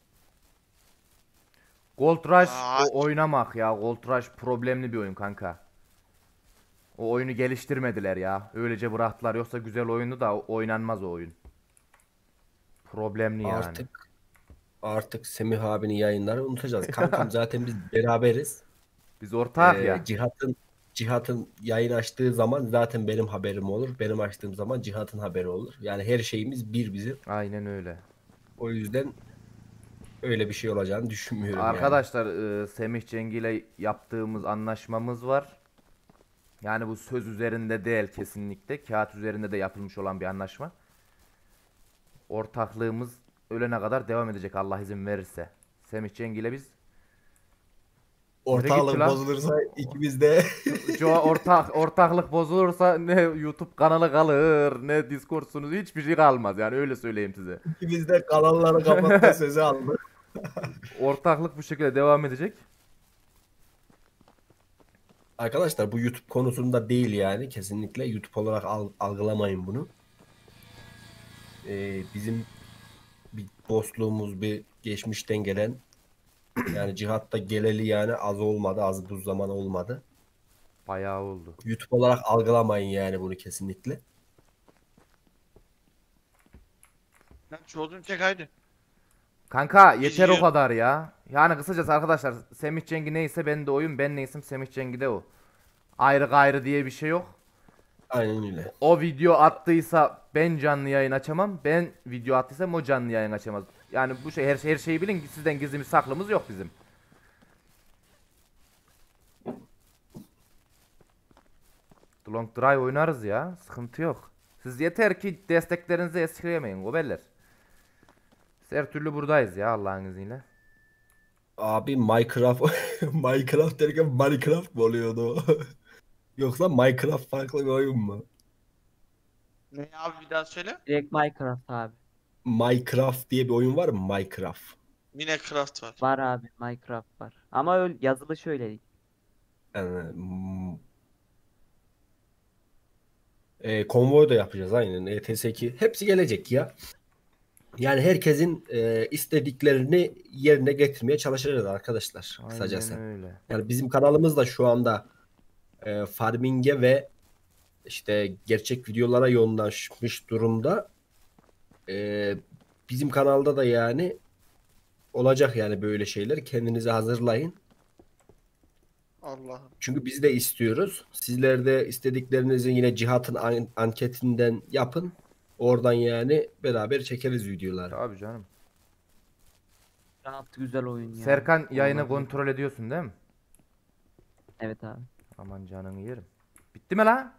Speaker 1: Gold Rush
Speaker 4: Aa.
Speaker 1: o oynamak ya. Gold Rush problemli bir oyun kanka. O oyunu geliştirmediler ya. Öylece bıraktılar. Yoksa güzel oyundu da oynanmaz o oyun. Problemli yani.
Speaker 3: Artık artık Semih abinin yayınları unutacağız. Kankam zaten biz beraberiz.
Speaker 1: Biz ortak
Speaker 3: Ee,
Speaker 1: ya.
Speaker 3: Cihat'ın Cihat'ın yayın açtığı zaman zaten benim haberim olur. Benim açtığım zaman Cihat'ın haberi olur. Yani her şeyimiz bir bizim.
Speaker 1: Aynen öyle.
Speaker 3: O yüzden öyle bir şey olacağını düşünmüyorum yani.
Speaker 1: Arkadaşlar e, Semih Cengi ile yaptığımız anlaşmamız var. Yani bu söz üzerinde değil kesinlikle. Kağıt üzerinde de yapılmış olan bir anlaşma. Ortaklığımız ölene kadar devam edecek Allah izin verirse. Semih Cengi ile biz Nereye gitti
Speaker 3: Ortalık
Speaker 1: lan?
Speaker 3: bozulursa ikimiz de
Speaker 1: Şu ortak ortaklık bozulursa ne YouTube kanalı kalır ne Discord'sunuz hiçbir şey kalmaz yani öyle söyleyeyim size.
Speaker 3: ikimiz de kanalları kapatma sözü aldık.
Speaker 1: Ortaklık bu şekilde devam edecek.
Speaker 3: Arkadaşlar bu YouTube konusunda değil yani. Kesinlikle YouTube olarak al- algılamayın bunu. Ee, bizim bir dostluğumuz, bir geçmişten gelen Yani cihatta geleli yani az olmadı, az buz zaman olmadı.
Speaker 1: Bayağı oldu.
Speaker 3: YouTube olarak algılamayın yani bunu kesinlikle.
Speaker 4: Lan çoğudun çek haydi.
Speaker 1: Kanka yeter o
Speaker 4: Gidiyor.
Speaker 1: kadar ya. Yani kısacası arkadaşlar Semih Cengi neyse ben de oyum, ben neysem Semih Cengi de o. Ayrı gayrı diye bir şey yok.
Speaker 3: Aynen öyle.
Speaker 1: O video attıysa ben canlı yayın açamam. Ben video attıysam o canlı yayın açamaz. Yani bu şey her, şey her şeyi bilin. Sizden gizlimiz saklımız yok bizim. The Long Drive oynarız ya. Sıkıntı yok. Siz yeter ki desteklerinizi eskilemeyin gobeller. Biz her türlü buradayız ya Allah'ın izniyle.
Speaker 3: Abi Minecraft Minecraft derken Minecraft mı oluyordu o? Yoksa Minecraft farklı bir oyun mu?
Speaker 4: Ne abi bir daha söyle.
Speaker 2: Direkt Minecraft abi.
Speaker 3: Minecraft diye bir oyun var mı? Minecraft.
Speaker 4: Minecraft var.
Speaker 2: Var abi, Minecraft var. Ama öyle yazılı şöyle değil.
Speaker 3: Yani, mm, e, konvoy da yapacağız aynen. E T S iki. Hepsi gelecek ya. Yani herkesin e, istediklerini yerine getirmeye çalışacağız arkadaşlar.
Speaker 1: Aynen
Speaker 3: Kısacası.
Speaker 1: öyle.
Speaker 3: Yani bizim kanalımız da şu anda e, farming'e ve işte gerçek videolara yoğunlaşmış durumda. E, bizim kanalda da yani olacak yani böyle şeyler. Kendinizi hazırlayın.
Speaker 4: Allah'ım.
Speaker 3: Çünkü biz de istiyoruz. Sizler de istediklerinizi yine Cihat'ın an- anketinden yapın. Oradan yani beraber çekeriz videoları.
Speaker 1: Tabii canım.
Speaker 2: Rahat güzel oyun ya.
Speaker 1: Serkan yayını
Speaker 2: Olabilir.
Speaker 1: kontrol ediyorsun değil mi?
Speaker 2: Evet abi.
Speaker 1: Aman canını yerim. Bitti mi la?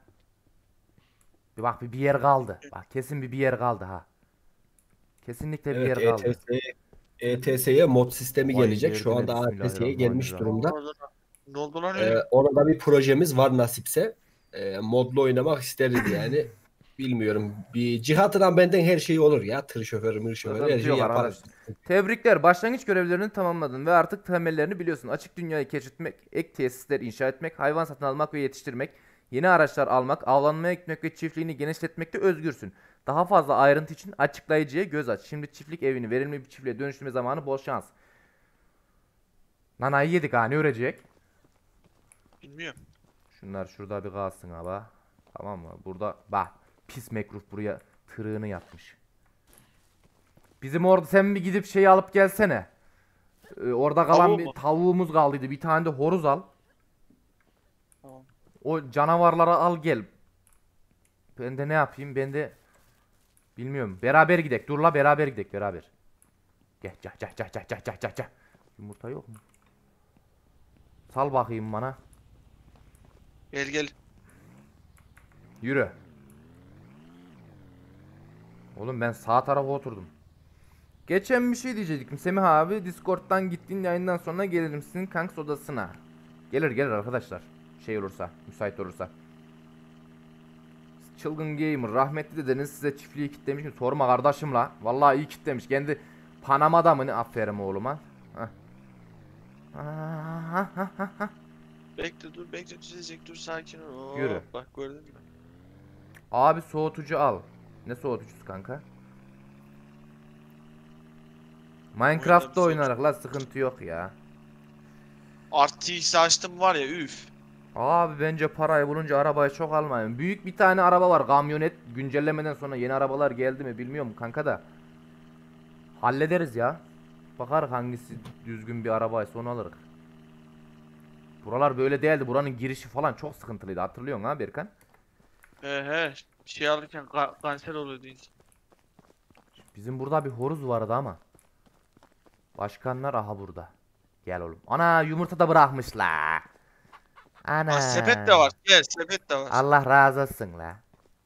Speaker 1: Bir bak bir, bir yer kaldı. Bak kesin bir bir yer kaldı ha. Kesinlikle bir
Speaker 3: Evet
Speaker 1: yer kaldı.
Speaker 3: E T S E T S'ye mod sistemi
Speaker 1: Vay
Speaker 3: gelecek. Şu
Speaker 1: derdine
Speaker 3: anda A T S'ye gelmiş
Speaker 1: bismillahirrahmanirrahim.
Speaker 3: durumda.
Speaker 4: Ne oldu lan? Ne oldu lan
Speaker 3: Ee,
Speaker 4: öyle?
Speaker 3: orada bir projemiz var nasipse. Ee, modlu oynamak isteriz yani. Bilmiyorum. Bir Cihat'tan benden her şey olur ya. Tır şoförü, mır şoförü her
Speaker 1: Sıkıntı
Speaker 3: şeyi
Speaker 1: yok
Speaker 3: yaparız.
Speaker 1: arkadaş. Tebrikler. Başlangıç görevlerini tamamladın ve artık temellerini biliyorsun. Açık dünyayı keşfetmek, ek tesisler inşa etmek, hayvan satın almak ve yetiştirmek, yeni araçlar almak, avlanmaya gitmek ve çiftliğini genişletmekte özgürsün. Daha fazla ayrıntı için açıklayıcıya göz aç. Şimdi çiftlik evini verimli bir çiftliğe dönüştürme zamanı, bol şans. Nanayı yedik ha, ne örecek?
Speaker 4: Bilmiyorum.
Speaker 1: Şunlar şurada bir kalsın abi. Tamam mı? Burada bak pis mekruf buraya tırığını yapmış. Bizim orada sen bir gidip şeyi alıp gelsene. Ee, orada kalan
Speaker 4: Tavuğu
Speaker 1: bir
Speaker 4: mu?
Speaker 1: tavuğumuz kaldıydı. Bir tane de horoz al.
Speaker 4: Tamam.
Speaker 1: O canavarları al gel. Ben de ne yapayım? Ben de bilmiyorum. Beraber gidek. Dur la beraber gidek beraber. Gel gel gel gel gel gel gel gel gel. Yumurta yok mu? Sal bakayım bana.
Speaker 4: Gel gel.
Speaker 1: Yürü. Oğlum ben sağ tarafa oturdum. Geçen bir şey diyecektim Semih abi. Discord'dan gittiğin yayından sonra gelirim sizin kanks odasına. Gelir gelir arkadaşlar. Şey olursa, müsait olursa. Çılgın Gamer rahmetli dedeniz size çiftliği kitlemiş mi? Sorma kardeşim la. Vallahi iyi kitlemiş. Kendi Panama'da mı ne? Aferin oğluma. Heh. Ah, ah, ah, ah, ah.
Speaker 4: Bekle dur bekle düzelecek dur sakin ol.
Speaker 1: Yürü.
Speaker 4: Hop, bak gördün mü?
Speaker 1: Abi soğutucu al. Ne soğutucusu kanka? Minecraft'ta
Speaker 4: Oyunda bir
Speaker 1: oynarız la sıkıntı yok ya.
Speaker 4: R T X'i açtım var ya üf.
Speaker 1: Abi bence parayı bulunca arabayı çok almayın. Büyük bir tane araba var kamyonet. Güncellemeden sonra yeni arabalar geldi mi bilmiyorum kanka da. Hallederiz ya. Bakar hangisi düzgün bir arabaysa onu alırız. Buralar böyle değildi. Buranın girişi falan çok sıkıntılıydı. Hatırlıyorsun ha Berkan?
Speaker 4: He he. Şey alırken ka- kanser oluyordu insan.
Speaker 1: Bizim burada bir horuz vardı ama. Başkanlar aha burada. Gel oğlum. Ana yumurta da bırakmışlar. Ana.
Speaker 4: Aa, sepet de var. Gel sepet de var.
Speaker 1: Allah razı olsun la.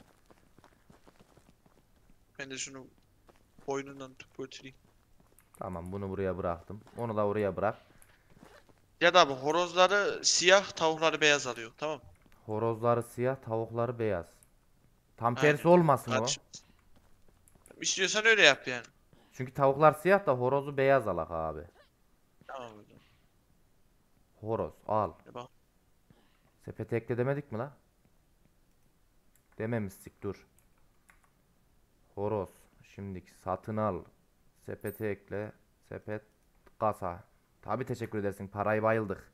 Speaker 4: Ben de şunu boynundan tutup götüreyim.
Speaker 1: Tamam bunu buraya bıraktım. Onu da oraya bırak.
Speaker 4: Ya da abi horozları siyah tavukları beyaz alıyor. Tamam.
Speaker 1: Horozları siyah, tavukları beyaz. Tam
Speaker 4: Aynen.
Speaker 1: tersi olmasın o.
Speaker 4: Kardeşim. İstiyorsan öyle yap yani.
Speaker 1: Çünkü tavuklar siyah da horozu beyaz alak abi.
Speaker 4: Tamam öyle.
Speaker 1: Horoz al.
Speaker 4: Ya bak.
Speaker 1: Sepete ekle demedik mi la? Dememiştik dur. Horoz. Şimdiki satın al. Sepete ekle. Sepet kasa. Tabi teşekkür edersin. Parayı bayıldık.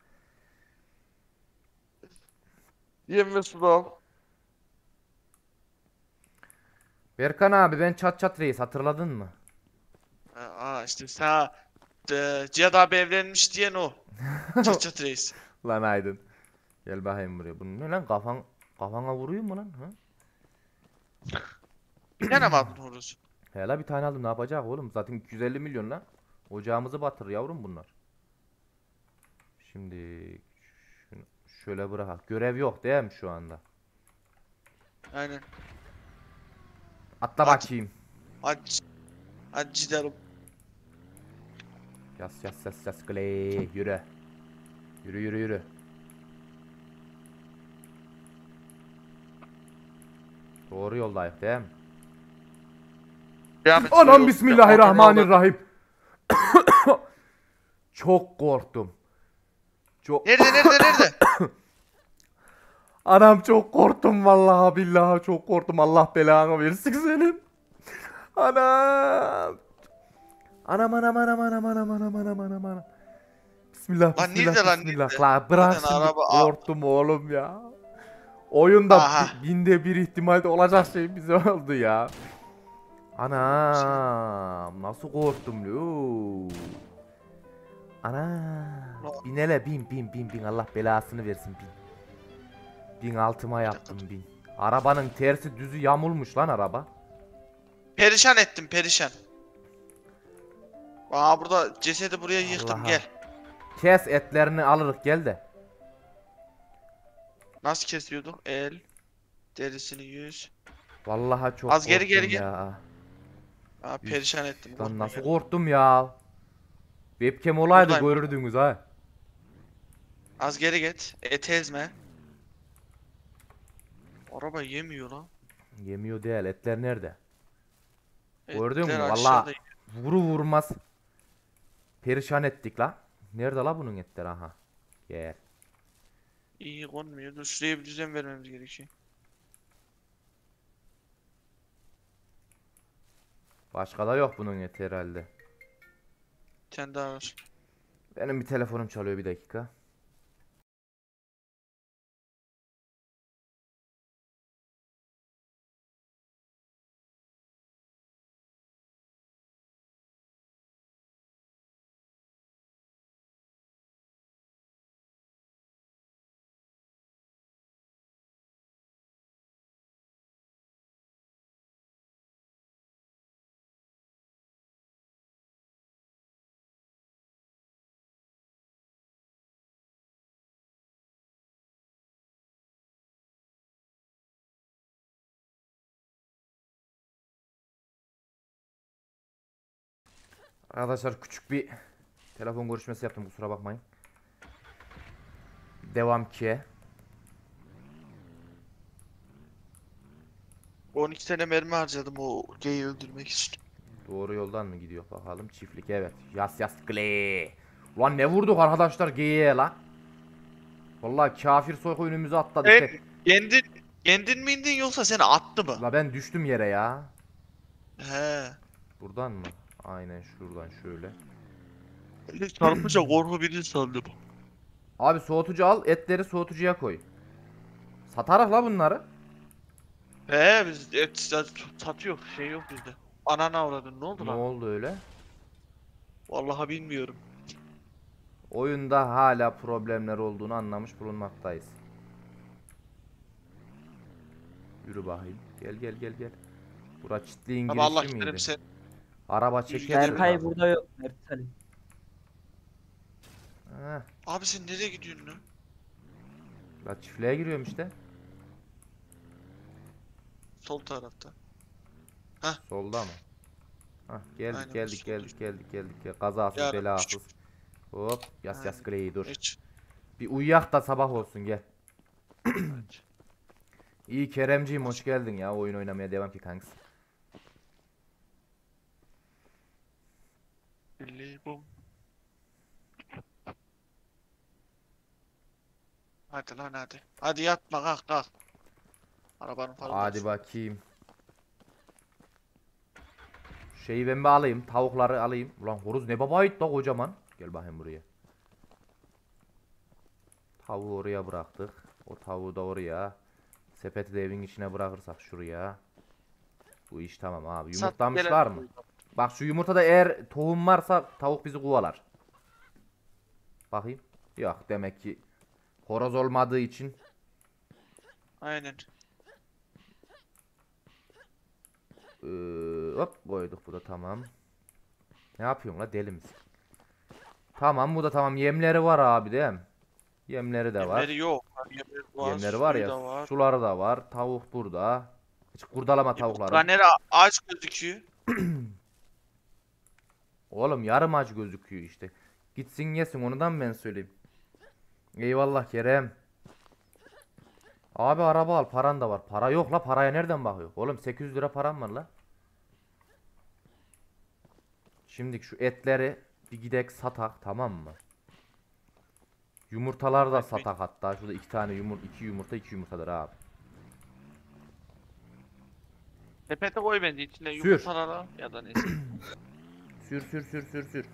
Speaker 4: yirmi su al.
Speaker 1: Berkan abi ben Çat Çat Reis hatırladın mı?
Speaker 4: Aa işte sen e, Cihat abi evlenmiş diyen o. Çat çat reis.
Speaker 1: Lan Aydın. Gel bakayım buraya. Bu ne lan kafan kafana vuruyor mu lan? Ha?
Speaker 4: Bir tane mi aldın horoz?
Speaker 1: Hele bir tane aldım ne yapacak oğlum? Zaten iki yüz elli milyon lan. Ocağımızı batırır yavrum bunlar. Şimdi şunu şöyle bırak. Görev yok değil mi şu anda?
Speaker 4: Aynen.
Speaker 1: Atla
Speaker 4: Hadi.
Speaker 1: bakayım.
Speaker 4: Hadi. Hadi gidelim.
Speaker 1: Yas yas yas yas Clay. Yürü. Yürü yürü yürü. Doğru yoldayız değil mi?
Speaker 4: Devam et.
Speaker 1: Anam
Speaker 4: Yol-
Speaker 1: bismillahirrahmanirrahim. Çok korktum. Çok
Speaker 4: Nerede nerede nerede?
Speaker 1: Anam çok korktum vallahi billahi çok korktum. Allah belanı versin senin. Anam. Anam anam anam anam anam anam anam anam anam. Bismillah
Speaker 4: Lan
Speaker 1: bismillah
Speaker 4: nerede lan,
Speaker 1: bismillah.
Speaker 4: nerede?
Speaker 1: La bırak
Speaker 4: Zaten
Speaker 1: şimdi
Speaker 4: araba-
Speaker 1: korktum oğlum ya. Oyunda
Speaker 4: Aha.
Speaker 1: bi- binde bir ihtimalde olacak şey bize oldu ya. Anam nasıl korktum lo. Ana. Bin hele bin bin bin bin Allah belasını versin bin. Bin altıma yaptım bin. Arabanın tersi düzü yamulmuş lan araba.
Speaker 4: Perişan ettim perişan. Aa burada cesedi buraya yıktım
Speaker 1: Allah'a.
Speaker 4: gel.
Speaker 1: Kes etlerini alırık gel de.
Speaker 4: Nasıl kesiyorduk? El. Derisini yüz.
Speaker 1: Vallahi çok
Speaker 4: Az geri, geri
Speaker 1: korktum
Speaker 4: gel.
Speaker 1: ya.
Speaker 4: Aa perişan ettim.
Speaker 1: Lan
Speaker 4: korkma
Speaker 1: nasıl
Speaker 4: gel.
Speaker 1: korktum ya. Webcam olaydı
Speaker 4: Buradayım.
Speaker 1: görürdünüz ha.
Speaker 4: Az geri git. Et ezme. Araba yemiyor lan.
Speaker 1: Yemiyor değil etler nerede? Gördün
Speaker 4: Etler
Speaker 1: mü?
Speaker 4: aşağıda.
Speaker 1: Vallahi vuru vurmaz. Perişan ettik la. Nerede la bunun etleri aha. Gel.
Speaker 4: İyi konmuyor. Dur şuraya bir düzen vermemiz gerekiyor.
Speaker 1: Başka da yok bunun eti herhalde.
Speaker 4: Bir tane daha var.
Speaker 1: Benim bir telefonum çalıyor bir dakika. Arkadaşlar küçük bir telefon görüşmesi yaptım kusura bakmayın. Devam ki.
Speaker 4: on iki tane mermi harcadım o geyi öldürmek için.
Speaker 1: Doğru yoldan mı gidiyor bakalım çiftlik evet. Yas yas kle. Ulan ne vurduk arkadaşlar geyiğe la. Vallahi kafir soyku önümüze atladı.
Speaker 4: Evet.
Speaker 1: Tek-
Speaker 4: Kendin, kendin mi indin yoksa seni attı mı?
Speaker 1: La ben düştüm yere ya.
Speaker 4: He.
Speaker 1: Buradan mı? Aynen şuradan şöyle.
Speaker 4: Çarpınca korku birini sandım.
Speaker 1: Abi soğutucu al etleri soğutucuya koy. Satarız la bunları.
Speaker 4: He biz et sat, satıyor şey yok bizde. Anana avradın ne oldu
Speaker 1: Ne
Speaker 4: lan?
Speaker 1: oldu öyle?
Speaker 4: Vallahi bilmiyorum.
Speaker 1: Oyunda hala problemler olduğunu anlamış bulunmaktayız. Yürü bakayım. Gel gel gel gel. Bura çitliğin
Speaker 4: Ama Allah
Speaker 1: girişi
Speaker 4: kerim
Speaker 1: miydi?
Speaker 4: sen.
Speaker 1: Araba
Speaker 4: Yürü
Speaker 1: çeker.
Speaker 4: gidelim.
Speaker 2: Berkay burada yok. Berkay.
Speaker 1: Heh.
Speaker 4: Abi sen nereye gidiyorsun lan?
Speaker 1: La çiftliğe giriyorum işte.
Speaker 4: Sol tarafta.
Speaker 1: Solda mı? Hah geldik
Speaker 4: Aynen,
Speaker 1: geldik
Speaker 4: solda
Speaker 1: geldik geldik geldik. geldik. Kazasız
Speaker 4: Yarın
Speaker 1: belasız.
Speaker 4: küçük.
Speaker 1: Hop yas yas
Speaker 4: Aynen.
Speaker 1: Grey dur.
Speaker 4: Geç.
Speaker 1: Bir uyuyak da sabah olsun gel.
Speaker 4: Hadi.
Speaker 1: İyi Keremciğim hoş geldin ya oyun oynamaya devam ki kanks.
Speaker 4: Billy bum. Hadi lan hadi. Hadi yatma kalk kalk. Arabanın farı
Speaker 1: Hadi
Speaker 4: olsun.
Speaker 1: bakayım. Şeyi ben bir alayım tavukları alayım. Ulan horoz ne baba ait da kocaman. Gel bakayım buraya. Tavuğu oraya bıraktık. O tavuğu da oraya. Sepeti de evin içine bırakırsak şuraya. Bu iş tamam abi.
Speaker 4: Sat
Speaker 1: Yumurtlamışlar
Speaker 4: gelen-
Speaker 1: mı? Bak şu yumurtada eğer tohum varsa tavuk bizi kovalar. Bakayım. Yok demek ki horoz olmadığı için.
Speaker 4: Aynen.
Speaker 1: Ee, hop koyduk, bu da tamam. Ne yapıyorsun la, deli misin? Tamam, bu da tamam. Yemleri var abi değil mi? Yemleri de var.
Speaker 4: Yemleri yok. Yemleri var.
Speaker 1: Yemleri var
Speaker 4: suyu
Speaker 1: ya,
Speaker 4: da var.
Speaker 1: suları da var. Tavuk burada. Hiç kurdalama tavukları.
Speaker 4: Yumurthaneli ağaç gözüküyor.
Speaker 1: Oğlum yarım aç gözüküyor işte. Gitsin yesin, ondan ben söyleyeyim. Eyvallah Kerem. Abi araba al, paran da var. Para yok la, paraya nereden bakıyor? Oğlum sekiz yüz lira param var la. Şimdi şu etleri bir gidek satak, tamam mı? Yumurtalar da satak hatta. Şurada iki tane yumurta, iki yumurta, iki yumurtadır abi.
Speaker 4: Sepete koy bence içine
Speaker 1: Sür.
Speaker 4: yumurtalara ya da neyse.
Speaker 1: Sür sür sür sür sür.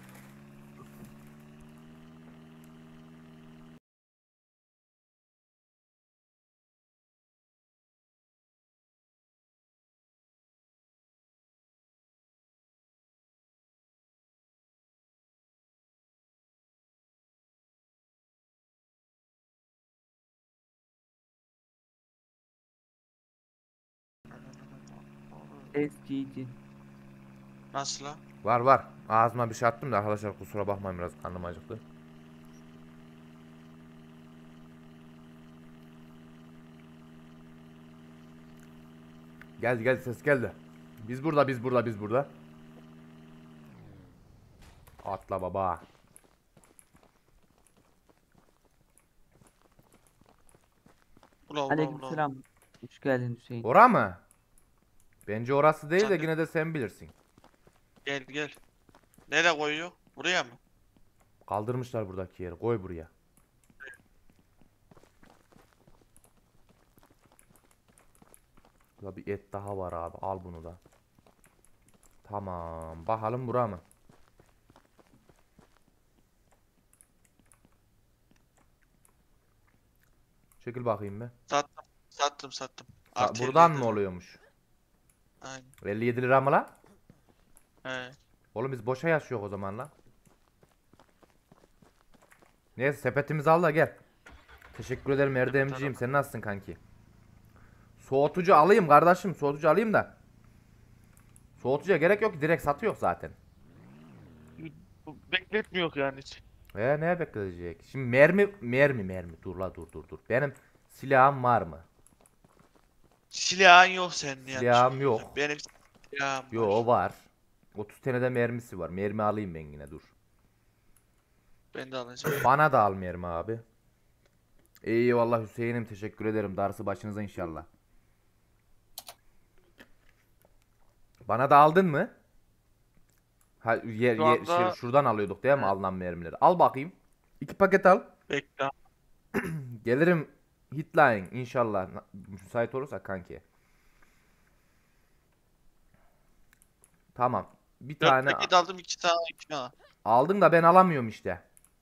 Speaker 2: S G G.
Speaker 4: Nasıl la?
Speaker 1: Var var. Ağzıma bir şey attım da arkadaşlar, kusura bakmayın, biraz karnım acıktı. Geldi geldi, ses geldi. Biz burada, biz burada, biz burada. Atla baba.
Speaker 4: Ula ula ula.
Speaker 2: Aleykümselam. Hoş geldin Hüseyin.
Speaker 1: Ora mı? Bence orası değil de
Speaker 4: Sandım.
Speaker 1: yine de sen bilirsin.
Speaker 4: Gel gel. Nereye koyuyor? Buraya mı?
Speaker 1: Kaldırmışlar buradaki yeri. Koy buraya. Burada bir et daha var abi. Al bunu da. Tamam. Bakalım bura mı? Çekil bakayım be.
Speaker 4: Sattım. Sattım sattım.
Speaker 1: Ha,
Speaker 4: Artı
Speaker 1: buradan
Speaker 4: elli
Speaker 1: mı
Speaker 4: lira.
Speaker 1: oluyormuş?
Speaker 4: Aynen.
Speaker 1: elli yedi lira mı la?
Speaker 4: He.
Speaker 1: Oğlum biz boşa yaşıyor o zaman la. Neyse sepetimizi al da gel. Teşekkür ederim Erdemciğim. Sen nasılsın kanki? Soğutucu alayım kardeşim. Soğutucu alayım da. Soğutucuya gerek yok ki, direkt satıyor zaten.
Speaker 4: Bu bekletmiyor yani hiç.
Speaker 1: Ee neye bekleyecek? Şimdi mermi mermi mermi. Dur la, dur dur dur. Benim silahım var mı?
Speaker 4: Silahın yok senin yani.
Speaker 1: Silahım yok.
Speaker 4: Benim silahım var.
Speaker 1: Yo var. otuz tane de mermisi var. Mermi alayım ben yine, dur.
Speaker 4: Ben de alacağım.
Speaker 1: Bana da al mermi abi. Eyvallah Hüseyin'im, teşekkür ederim. Darısı başınıza inşallah. Bana da aldın mı? Ha, yer,
Speaker 4: Şu
Speaker 1: yer-
Speaker 4: anda-
Speaker 1: şey, şuradan alıyorduk değil mi,
Speaker 4: Evet.
Speaker 1: alınan mermileri? Al bakayım. İki paket al.
Speaker 4: Bekle.
Speaker 1: Gelirim hitline inşallah. Na- Müsait olursa kanki. Tamam. Bir
Speaker 4: Dört
Speaker 1: tane
Speaker 4: paket aldım iki tane iki tane.
Speaker 1: aldın da ben alamıyorum işte.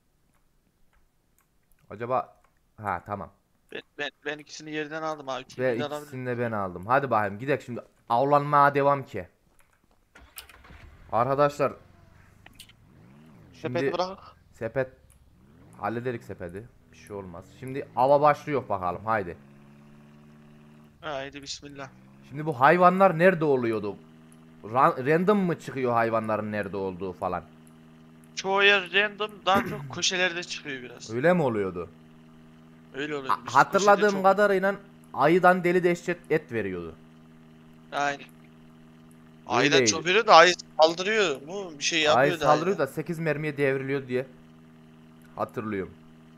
Speaker 1: Acaba ha tamam.
Speaker 4: Ben, ben, ben ikisini yerden aldım ha. Üçünü
Speaker 1: Ve
Speaker 4: birden alabilirim.
Speaker 1: ikisini de ben aldım. Hadi bakayım gidelim şimdi, avlanmaya devam ki. Arkadaşlar
Speaker 4: Sepeti
Speaker 1: şimdi
Speaker 4: bırak.
Speaker 1: sepet hallederik sepeti. Bir şey olmaz. Şimdi ava başlıyor bakalım, haydi.
Speaker 4: Haydi bismillah.
Speaker 1: Şimdi bu hayvanlar nerede oluyordu? Ra- random mı çıkıyor hayvanların nerede olduğu falan?
Speaker 4: Çoğu yer random, daha çok köşelerde çıkıyor biraz.
Speaker 1: Öyle mi oluyordu?
Speaker 4: Öyle oluyor.
Speaker 1: Ha-
Speaker 4: Bizim köşede
Speaker 1: hatırladığım
Speaker 4: çok-
Speaker 1: kadarıyla ayıdan deli dehşet et veriyordu.
Speaker 4: Aynen. Aynen
Speaker 1: Öyleydi.
Speaker 4: çok veriyor da ayı saldırıyor mu? Bir şey yapıyor
Speaker 1: Ayı
Speaker 4: da
Speaker 1: saldırıyor
Speaker 4: aynen.
Speaker 1: da sekiz mermiye devriliyor diye hatırlıyorum.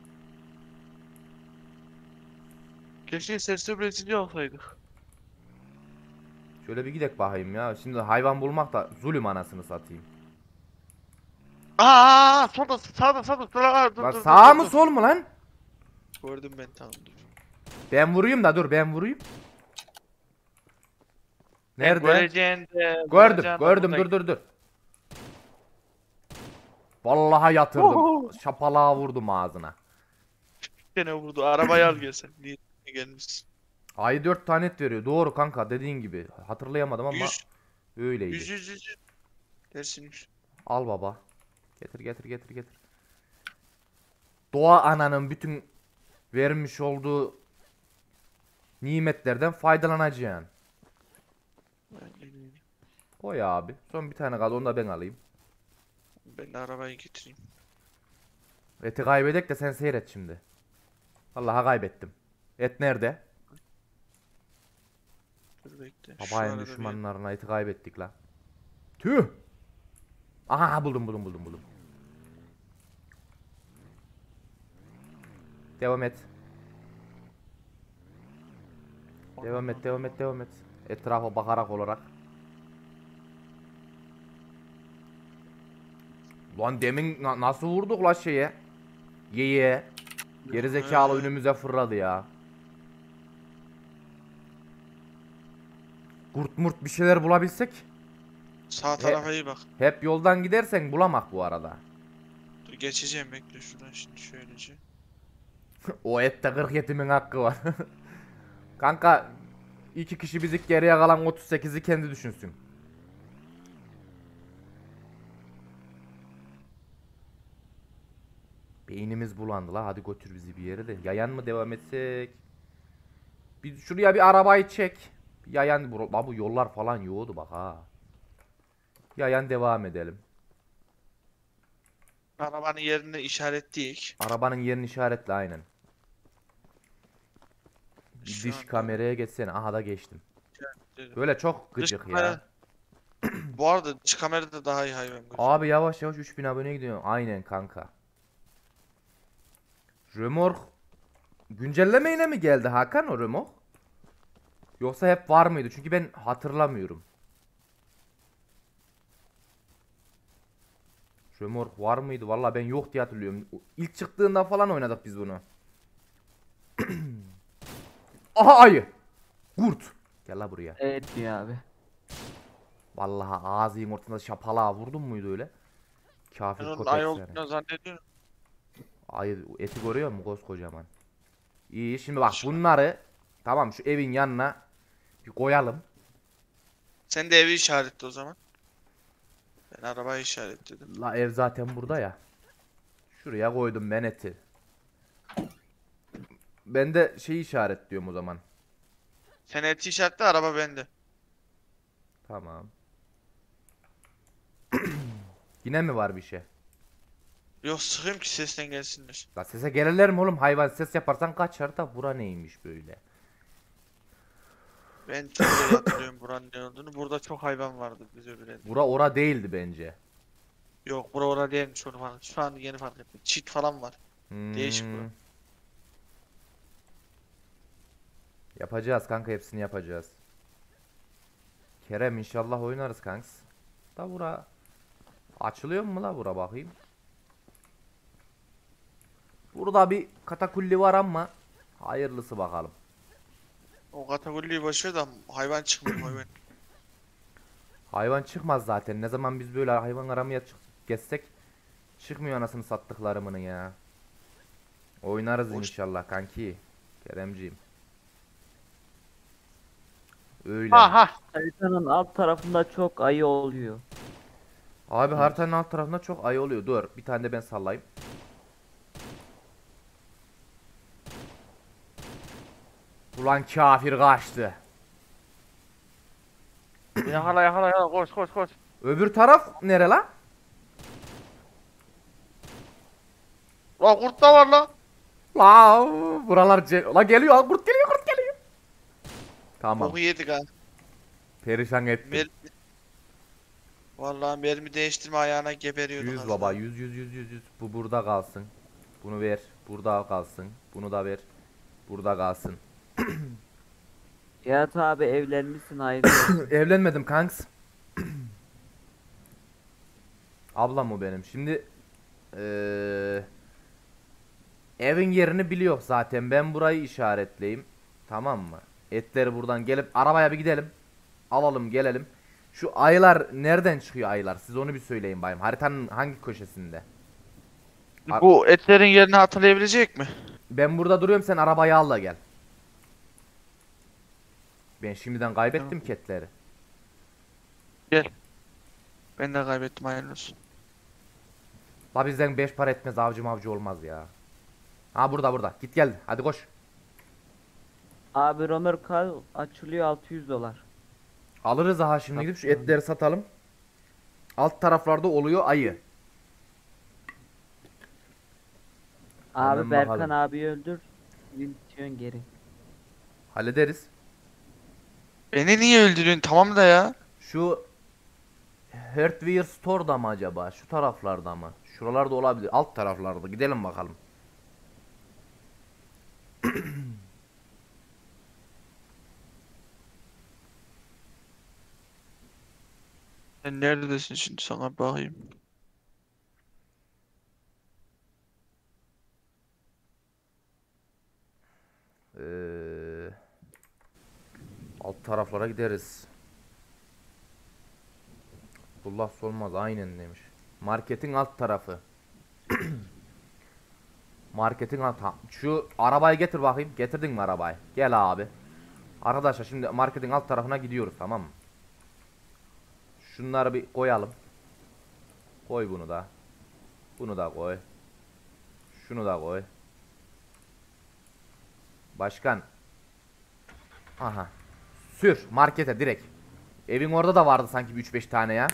Speaker 4: Keşke sersem üreticiyi alsaydık.
Speaker 1: Şöyle bir gidek bakayım ya. Şimdi hayvan bulmak da zulüm, anasını satayım.
Speaker 4: Aa, sağda sağda sağda sağda. Dur,
Speaker 1: Bak
Speaker 4: dur,
Speaker 1: sağ
Speaker 4: dur,
Speaker 1: mı
Speaker 4: dur.
Speaker 1: sol mu lan?
Speaker 4: Gördüm ben, tamam dur.
Speaker 1: Ben vurayım da dur, ben vurayım. Nerede?
Speaker 4: Göreceğin de,
Speaker 1: Gördüm,
Speaker 4: göreceğin de
Speaker 1: gördüm.
Speaker 4: burada.
Speaker 1: Dur dur dur. Vallahi yatırdım.
Speaker 4: Oho.
Speaker 1: Şapalağa vurdum ağzına.
Speaker 4: tane vurdu. Arabayı al gelsen. Niye gelmişsin?
Speaker 1: Ayı dört tane et veriyor. Doğru kanka, dediğin gibi. Hatırlayamadım ama
Speaker 4: yüz.
Speaker 1: öyleydi.
Speaker 4: Yüz yüz yüz. yüz. Dersin yüz.
Speaker 1: Al baba. Getir getir getir getir. Doğa ananın bütün vermiş olduğu nimetlerden faydalanacaksın.
Speaker 4: Aynen öyle.
Speaker 1: Koy abi. Son bir tane kaldı, onu da ben alayım.
Speaker 4: Ben de arabayı getireyim.
Speaker 1: Eti kaybedek de sen seyret şimdi. Vallahi kaybettim. Et nerede?
Speaker 4: Dur bekle. Şu
Speaker 1: Babayın
Speaker 4: arada bir-
Speaker 1: düşmanlarına eti kaybettik la. Tüh. Aha, buldum buldum buldum buldum. Devam et. Devam et, devam et, devam et. Etrafa bakarak olarak. Lan demin na- nasıl vurduk la şeye? Yeye. Gerizekalı önümüze fırladı ya. Kurt murt bir şeyler bulabilsek.
Speaker 4: Sağ tarafa iyi bak.
Speaker 1: Hep yoldan gidersen bulamak bu arada.
Speaker 4: Dur geçeceğim bekle şuradan şimdi şöylece.
Speaker 1: O ette kırk yetimin hakkı var. Kanka iki kişi bizi, geriye kalan otuz sekizi kendi düşünsün. Beynimiz bulandı la, hadi götür bizi bir yere de. Yayan mı devam etsek? Bir şuraya bir arabayı çek. Yayan bu, bu yollar falan yoğdu bak ha. Yayan devam edelim.
Speaker 4: Arabanın yerini işaretleyik.
Speaker 1: Arabanın yerini işaretle aynen. Bir
Speaker 4: Şu
Speaker 1: dış
Speaker 4: anda-
Speaker 1: kameraya geçsene. Aha da geçtim.
Speaker 4: Dedim.
Speaker 1: Böyle çok
Speaker 4: Dış
Speaker 1: gıcık
Speaker 4: kamera-
Speaker 1: ya.
Speaker 4: Bu arada dış kamerada daha iyi hayvan gözüküyor.
Speaker 1: Abi yavaş yavaş üç bin aboneye gidiyor. Aynen kanka. Römork güncellemeyle mi geldi Hakan, o römork? Yoksa hep var mıydı? Çünkü ben hatırlamıyorum. Römork var mıydı? Vallahi ben yok diye hatırlıyorum. İlk çıktığında falan oynadık biz bunu. Aha ayı. Kurt. Gel la buraya.
Speaker 2: Evet diyor abi.
Speaker 1: Vallahi ağzının ortasında şapalağa vurdun muydu öyle?
Speaker 4: Ben
Speaker 1: Kafir
Speaker 4: onun
Speaker 1: köpek
Speaker 4: ay
Speaker 1: seni.
Speaker 4: olduğunu zannediyorum.
Speaker 1: Ayı eti görüyor musun koskocaman? İyi, şimdi bak bunları tamam şu evin yanına bir koyalım.
Speaker 4: Sen de evi işaretle o zaman. Ben arabayı işaretledim.
Speaker 1: La ev zaten burada ya. Şuraya koydum ben eti. Ben de şeyi işaretliyorum o zaman.
Speaker 4: Sen eti işaretle, araba bende.
Speaker 1: Tamam. Yine mi var bir şey?
Speaker 4: Yok sıkayım ki sesten gelsinler.
Speaker 1: La sese gelirler mi oğlum? Hayvan ses yaparsan kaçar da, bura neymiş böyle?
Speaker 4: Ben çok iyi hatırlıyorum buranın ne olduğunu. Burada çok hayvan vardı biz öbürlerinde.
Speaker 1: Bura ora değildi bence.
Speaker 4: Yok bura orada değilmiş onu falan. Şu an yeni fark ettim. Çit falan var. Değişik bura.
Speaker 1: Hmm. Yapacağız kanka, hepsini yapacağız. Kerem inşallah oynarız kanks. Da bura açılıyor mu la, bura bakayım. Burada bir katakulli var ama hayırlısı bakalım.
Speaker 4: O katakulliyi boşver de hayvan çıkmıyor hayvan.
Speaker 1: Hayvan çıkmaz zaten. Ne zaman biz böyle hayvan aramaya çık geçsek çıkmıyor anasını sattıklarımının ya. Oynarız
Speaker 4: Hoş-
Speaker 1: inşallah kanki. Keremciğim. Öyle.
Speaker 4: Aha.
Speaker 2: Haritanın alt tarafında çok ayı oluyor.
Speaker 1: Abi haritanın alt tarafında çok ayı oluyor. Dur bir tane de ben sallayayım. Ulan kafir kaçtı.
Speaker 4: Yakala yakala yakala koş koş koş.
Speaker 1: Öbür taraf nere la?
Speaker 4: La kurt da var la.
Speaker 1: La buralar ce- la geliyor, al kurt geliyor, kurt geliyor. Tamam.
Speaker 4: Boku yedik ha.
Speaker 1: Perişan etti.
Speaker 4: Mer Vallahi mermi değiştirme ayağına geberiyorduk.
Speaker 1: yüz
Speaker 4: az
Speaker 1: baba
Speaker 4: daha.
Speaker 1: yüz yüz yüz yüz yüz. Bu burada kalsın. Bunu ver. Burada kalsın. Bunu da ver. Burada kalsın.
Speaker 2: Cihat abi evlenmişsin hayırlı olsun.
Speaker 1: Evlenmedim kanks. Ablam o benim. Şimdi eee, evin yerini biliyor zaten. Ben burayı işaretleyeyim. Tamam mı? Etleri buradan gelip arabaya bir gidelim. Alalım gelelim. Şu ayılar nereden çıkıyor ayılar? Siz onu bir söyleyin bayım. Haritanın hangi köşesinde?
Speaker 4: Bu etlerin yerini hatırlayabilecek mi?
Speaker 1: Ben burada duruyorum, sen arabayı al da gel. Ben şimdiden kaybettim ketleri.
Speaker 4: Gel. Ben de kaybettim, hayırlı olsun.
Speaker 1: La bizden beş para etmez, avcı mavcı olmaz ya. Ha burada burada. Git gel. Hadi koş.
Speaker 2: Abi römork açılıyor altı yüz dolar.
Speaker 1: Alırız ha, şimdi gidip şu etleri satalım. Alt taraflarda oluyor ayı.
Speaker 2: Abi
Speaker 1: Hemen
Speaker 2: Berkan
Speaker 1: bakalım.
Speaker 2: abi öldür. Vintiyon geri.
Speaker 1: Hallederiz.
Speaker 4: Beni niye öldürüyorsun? Tamam da ya.
Speaker 1: Şu Hardware Store'da mı acaba? Şu taraflarda mı? Şuralarda olabilir. Alt taraflarda. Gidelim bakalım.
Speaker 4: Sen neredesin şimdi, sana bakayım.
Speaker 1: Ee, alt taraflara gideriz. Allah olmaz, aynen demiş. Marketin alt tarafı. Marketin alt ha- Şu arabayı getir bakayım. Getirdin mi arabayı? Gel abi. Arkadaşlar şimdi marketin alt tarafına gidiyoruz, tamam mı? Şunları bir koyalım. Koy bunu da. Bunu da koy. Şunu da koy. Başkan. Aha. Sür markete direkt. Evin orada da vardı sanki bir üç beş tane ya.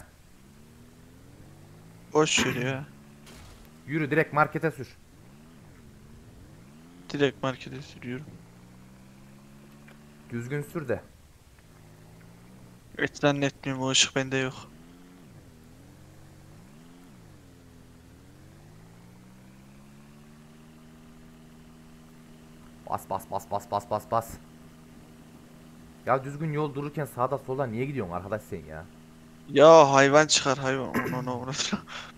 Speaker 4: Boş ver ya.
Speaker 1: Yürü direkt markete sür.
Speaker 4: Direkt markete sürüyorum.
Speaker 1: Düzgün sür de.
Speaker 4: Hiç zannetmiyorum, o ışık bende yok.
Speaker 1: Bas bas bas bas bas bas bas. Ya düzgün yol dururken sağda solda niye gidiyorsun arkadaş sen ya?
Speaker 4: Ya hayvan çıkar, hayvan. Onu ona uğraşma.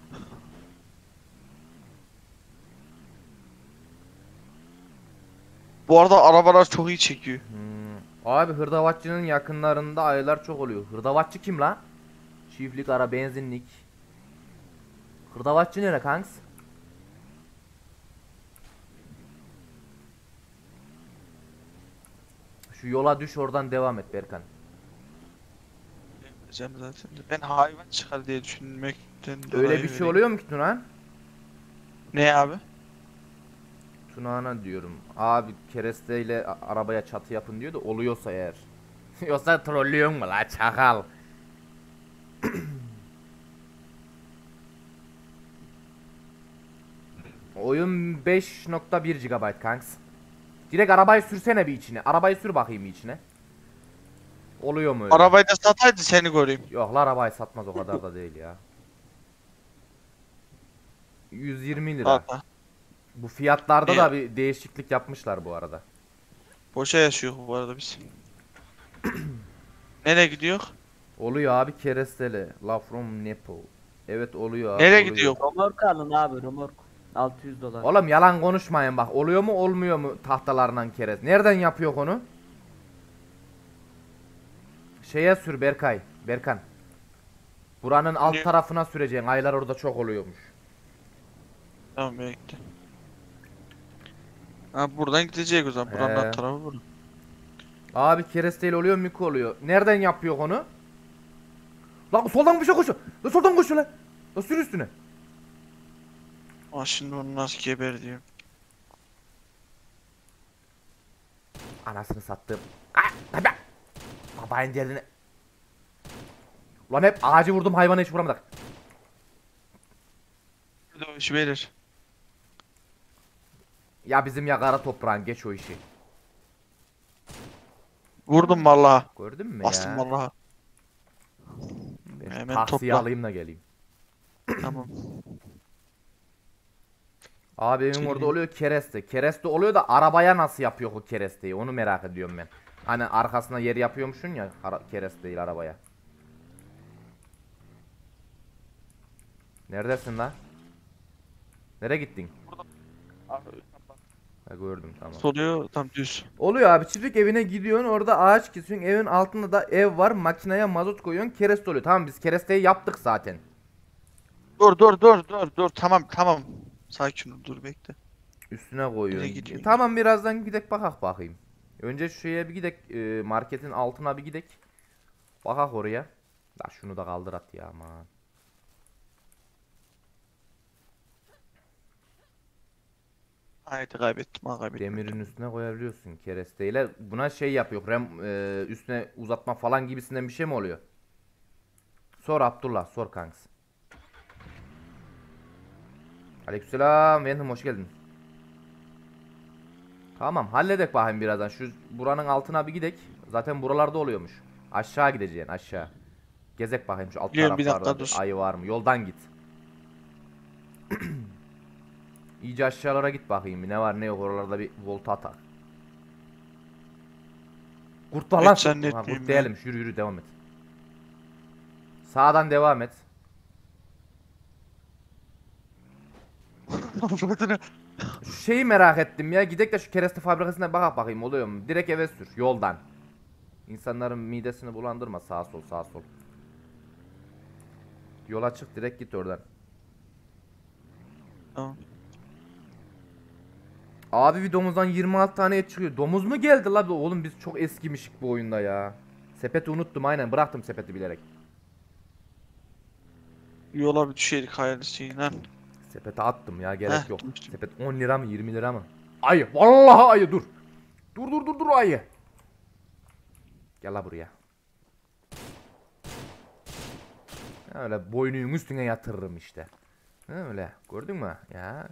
Speaker 4: Bu arada arabalar çok iyi çekiyor.
Speaker 1: Hmm. Abi hırdavatçının yakınlarında ayılar çok oluyor. Hırdavatçı kim la? Çiftlik ara benzinlik. Hırdavatçı nere kanks? Şu yola düş, oradan devam et Berkan.
Speaker 4: Canım zaten. Ben hayvan çıkar diye düşünmekten
Speaker 1: Öyle
Speaker 4: dolayı
Speaker 1: bir şey
Speaker 4: böyle-
Speaker 1: oluyor mu ki Tuna?
Speaker 4: Ne abi?
Speaker 1: Tunağına diyorum. Abi keresteyle a- arabaya çatı yapın diyor da oluyorsa eğer. Yoksa trollüyor mu la çakal? Oyun beş nokta bir gigabayt kanks. Direkt arabayı sürsene bir içine. Arabayı sür bakayım bir içine. Oluyor mu öyle?
Speaker 4: Arabayı da sataydı seni göreyim.
Speaker 1: Yok la, arabayı satmaz, o kadar da değil ya. yüz yirmi lira.
Speaker 4: Hatta.
Speaker 1: Bu fiyatlarda
Speaker 4: Niye?
Speaker 1: da bir değişiklik yapmışlar bu arada.
Speaker 4: Boşa yaşıyor bu arada biz. Nereye gidiyor?
Speaker 1: Oluyor abi kerestele. La from Nepal. Evet oluyor abi.
Speaker 4: Nereye
Speaker 1: oluyor.
Speaker 4: gidiyor?
Speaker 2: Römork alın abi römork. altı yüz dolar.
Speaker 1: Oğlum yalan konuşmayın bak. Oluyor mu olmuyor mu tahtalarından kerest? Nereden yapıyor onu? Şeye sür Berkay. Berkan. Buranın alt
Speaker 4: Ne?
Speaker 1: tarafına süreceksin. Aylar orada çok oluyormuş.
Speaker 4: Tamam, bekle. Ha, buradan gidecek o zaman. Buranın
Speaker 1: He.
Speaker 4: alt tarafı bura.
Speaker 1: Abi keresteyle oluyor, mük oluyor. Nereden yapıyor onu? Lan soldan bir şey koşuyor. Lan soldan koşuyor lan. Lan sür üstüne.
Speaker 4: Aa, şimdi onu nasıl geber diyorum.
Speaker 1: Anasını sattım. Ah, tabi. Babayın diğerine. Ulan hep ağacı vurdum, hayvana hiç vuramadık.
Speaker 4: Burada o işi verir.
Speaker 1: Ya bizim ya kara toprağın, geç o işi.
Speaker 4: Vurdum vallahi.
Speaker 1: Gördün mü
Speaker 4: Bastım
Speaker 1: ya?
Speaker 4: vallahi.
Speaker 1: Ben
Speaker 4: Hemen
Speaker 1: taksiyi
Speaker 4: topla.
Speaker 1: alayım da geleyim.
Speaker 4: Tamam.
Speaker 1: Abi evim
Speaker 4: Çekil.
Speaker 1: orada oluyor kereste. Kereste oluyor da arabaya nasıl yapıyor o keresteyi? Onu merak ediyorum ben. Hani arkasına yer yapıyormuşsun ya ara- keresteyi arabaya. Neredesin lan? Nereye gittin? Ha, gördüm, tamam.
Speaker 4: Soluyor tam düz.
Speaker 1: Oluyor abi, çiftlik evine gidiyorsun, orada ağaç kesiyorsun, evin altında da ev var, makineye mazot koyuyorsun, kereste oluyor. Tamam, biz keresteyi yaptık zaten.
Speaker 4: Dur dur dur dur dur, tamam tamam. Sakin ol, dur bekle.
Speaker 1: Üstüne
Speaker 4: Nereye
Speaker 1: koyuyorsun.
Speaker 4: gidiyorsun?
Speaker 1: Tamam birazdan gidek bakak bakayım. Önce şu şeye bir gidek e, marketin altına bir gidek. Bakak oraya. La şunu da kaldır at ya aman.
Speaker 4: Haydi kaybettim ha kaybettim.
Speaker 1: Demirin üstüne koyabiliyorsun keresteyle. Buna şey yapıyor. Rem e, üstüne uzatma falan gibisinden bir şey mi oluyor? Sor Abdullah, sor kanks. Aleykümselam, Venham hoş geldin. Tamam, halledek bakayım birazdan. Şu buranın altına bir gidek. Zaten buralarda oluyormuş. Aşağı gideceksin, aşağı. Gezek bakayım şu alt
Speaker 4: Biliyorum, bir
Speaker 1: taraflarda
Speaker 4: dakika
Speaker 1: bir
Speaker 4: dur.
Speaker 1: ayı var mı? Yoldan git. İyice aşağılara git bakayım. Bir ne var ne yok oralarda bir volta atar. Kurt var
Speaker 4: Hiç
Speaker 1: lan.
Speaker 4: zannetmiyorum
Speaker 1: Ha, kurt
Speaker 4: ya.
Speaker 1: değilmiş. Yürü yürü devam et. Sağdan devam et.
Speaker 4: Avradını.
Speaker 1: Şu şeyi merak ettim ya. Gidek de şu kereste fabrikasına bakak bakayım oluyor mu? Direkt eve sür. Yoldan. İnsanların midesini bulandırma. Sağa sol sağa sol. Yola çık direkt git oradan.
Speaker 4: Tamam.
Speaker 1: Abi bir domuzdan yirmi altı tane et çıkıyor. Domuz mu geldi la? Oğlum biz çok eskimişik bu oyunda ya. Sepeti unuttum aynen. Bıraktım sepeti bilerek.
Speaker 4: Yola bir düşeydik hayırlısıyla.
Speaker 1: Sepete attım ya gerek
Speaker 4: Heh,
Speaker 1: yok.
Speaker 4: düştüm.
Speaker 1: Sepet on lira mı yirmi lira mı? Ayı. Vallahi ayı dur. Dur dur dur dur ayı. Gel la buraya. Öyle boynunun üstüne yatırırım işte. Öyle. Gördün mü? Ya.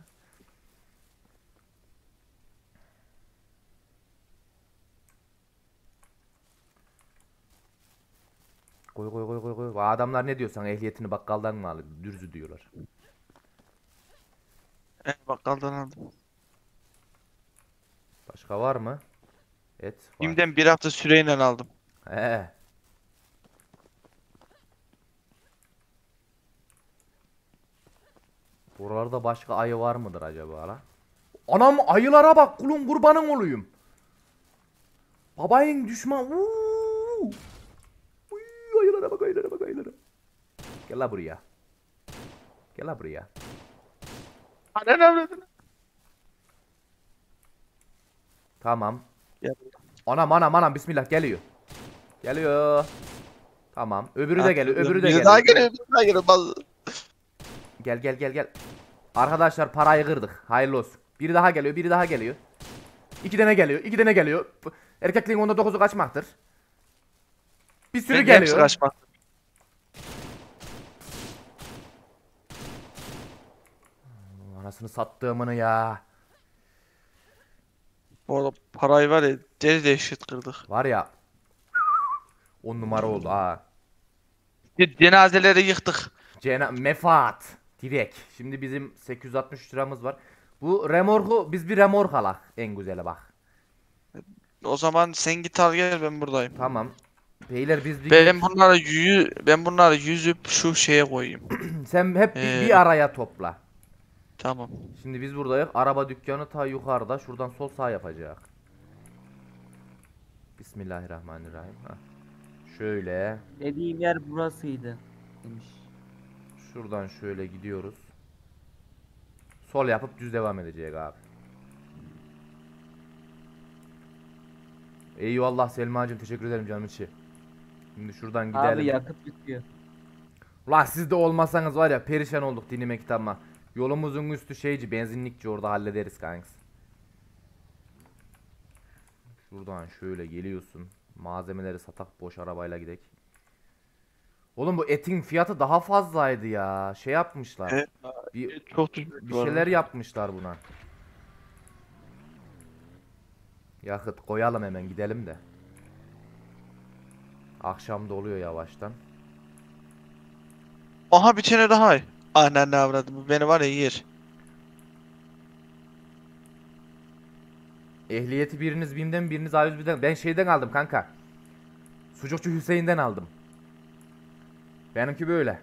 Speaker 1: Koy koy koy koy koy. Bu adamlar ne diyor sana ehliyetini bakkaldan mı alıyor? Dürzü diyorlar.
Speaker 4: Eh bakkaldan aldım.
Speaker 1: Başka var mı? Et var.
Speaker 4: Şimdiden bir hafta süreyle aldım.
Speaker 1: He. Buralarda başka ayı var mıdır acaba la? Anam ayılara bak kulun kurbanın olayım. Babayın düşman. Uuu. Uy, ayılara bak ayılara bak ayılara. Gel la buraya. Gel la buraya.
Speaker 4: Anan avradını.
Speaker 1: Tamam.
Speaker 4: Gel.
Speaker 1: Anam anam anam bismillah geliyor. Geliyor. Tamam. Öbürü de
Speaker 4: Ha,
Speaker 1: geliyor. Öbürü de
Speaker 4: biri
Speaker 1: geliyor.
Speaker 4: daha geliyor, biri daha geliyor. Baz-
Speaker 1: Gel gel gel gel. Arkadaşlar parayı kırdık. Hayırlı olsun. Biri daha geliyor, biri daha geliyor. İki tane geliyor, iki tane geliyor. Erkekliğin onda dokuzu kaçmaktır. Bir sürü
Speaker 4: Benim hepsi
Speaker 1: geliyor.
Speaker 4: kaçmak.
Speaker 1: Anasını sattığımını ya.
Speaker 4: Bu arada parayı var ya deli dehşet kırdık.
Speaker 1: Var ya. On numara oldu ha.
Speaker 4: Bir cenazeleri yıktık.
Speaker 1: Cena Mefat. Direkt. Şimdi bizim sekiz yüz altmış üç liramız var. Bu remorku biz bir remork alak. En güzeli bak.
Speaker 4: O zaman sen git al gel, ben buradayım.
Speaker 1: Tamam. Beyler biz bir
Speaker 4: Ben bunları yüzü ben bunları yüzüp şu şeye koyayım.
Speaker 1: sen hep bir,
Speaker 4: Ee,
Speaker 1: bir araya topla.
Speaker 4: Tamam.
Speaker 1: Şimdi biz buradayız. Araba dükkanı ta yukarıda. Şuradan sol sağ yapacak. Bismillahirrahmanirrahim. Hah. Şöyle.
Speaker 2: Dediğim yer burasıydı demiş.
Speaker 1: Şuradan şöyle gidiyoruz. Sol yapıp düz devam edecek abi. Eyvallah Selma'cığım teşekkür ederim canım içi. Şimdi şuradan gidelim.
Speaker 2: Abi yakıt bitiyor.
Speaker 1: Ulan siz de olmasanız var ya perişan olduk dinime kitabıma. Yolumuzun üstü şeyci benzinlikçi orada hallederiz kanks. Şuradan şöyle geliyorsun. Malzemeleri satak boş arabayla gidek. Oğlum bu etin fiyatı daha fazlaydı ya. Şey yapmışlar.
Speaker 4: Evet.
Speaker 1: Bir,
Speaker 4: Çok düşük
Speaker 1: bir
Speaker 4: bu arada.
Speaker 1: şeyler yapmışlar buna. Yakıt koyalım hemen gidelim de. Akşam da oluyor yavaştan.
Speaker 4: Aha bir tane daha. Anan ne avradım. Beni var ya yer.
Speaker 1: Ehliyeti biriniz BİM'den biriniz A yüz birden. Ben şeyden aldım kanka. Sucukçu Hüseyin'den aldım. Benimki böyle.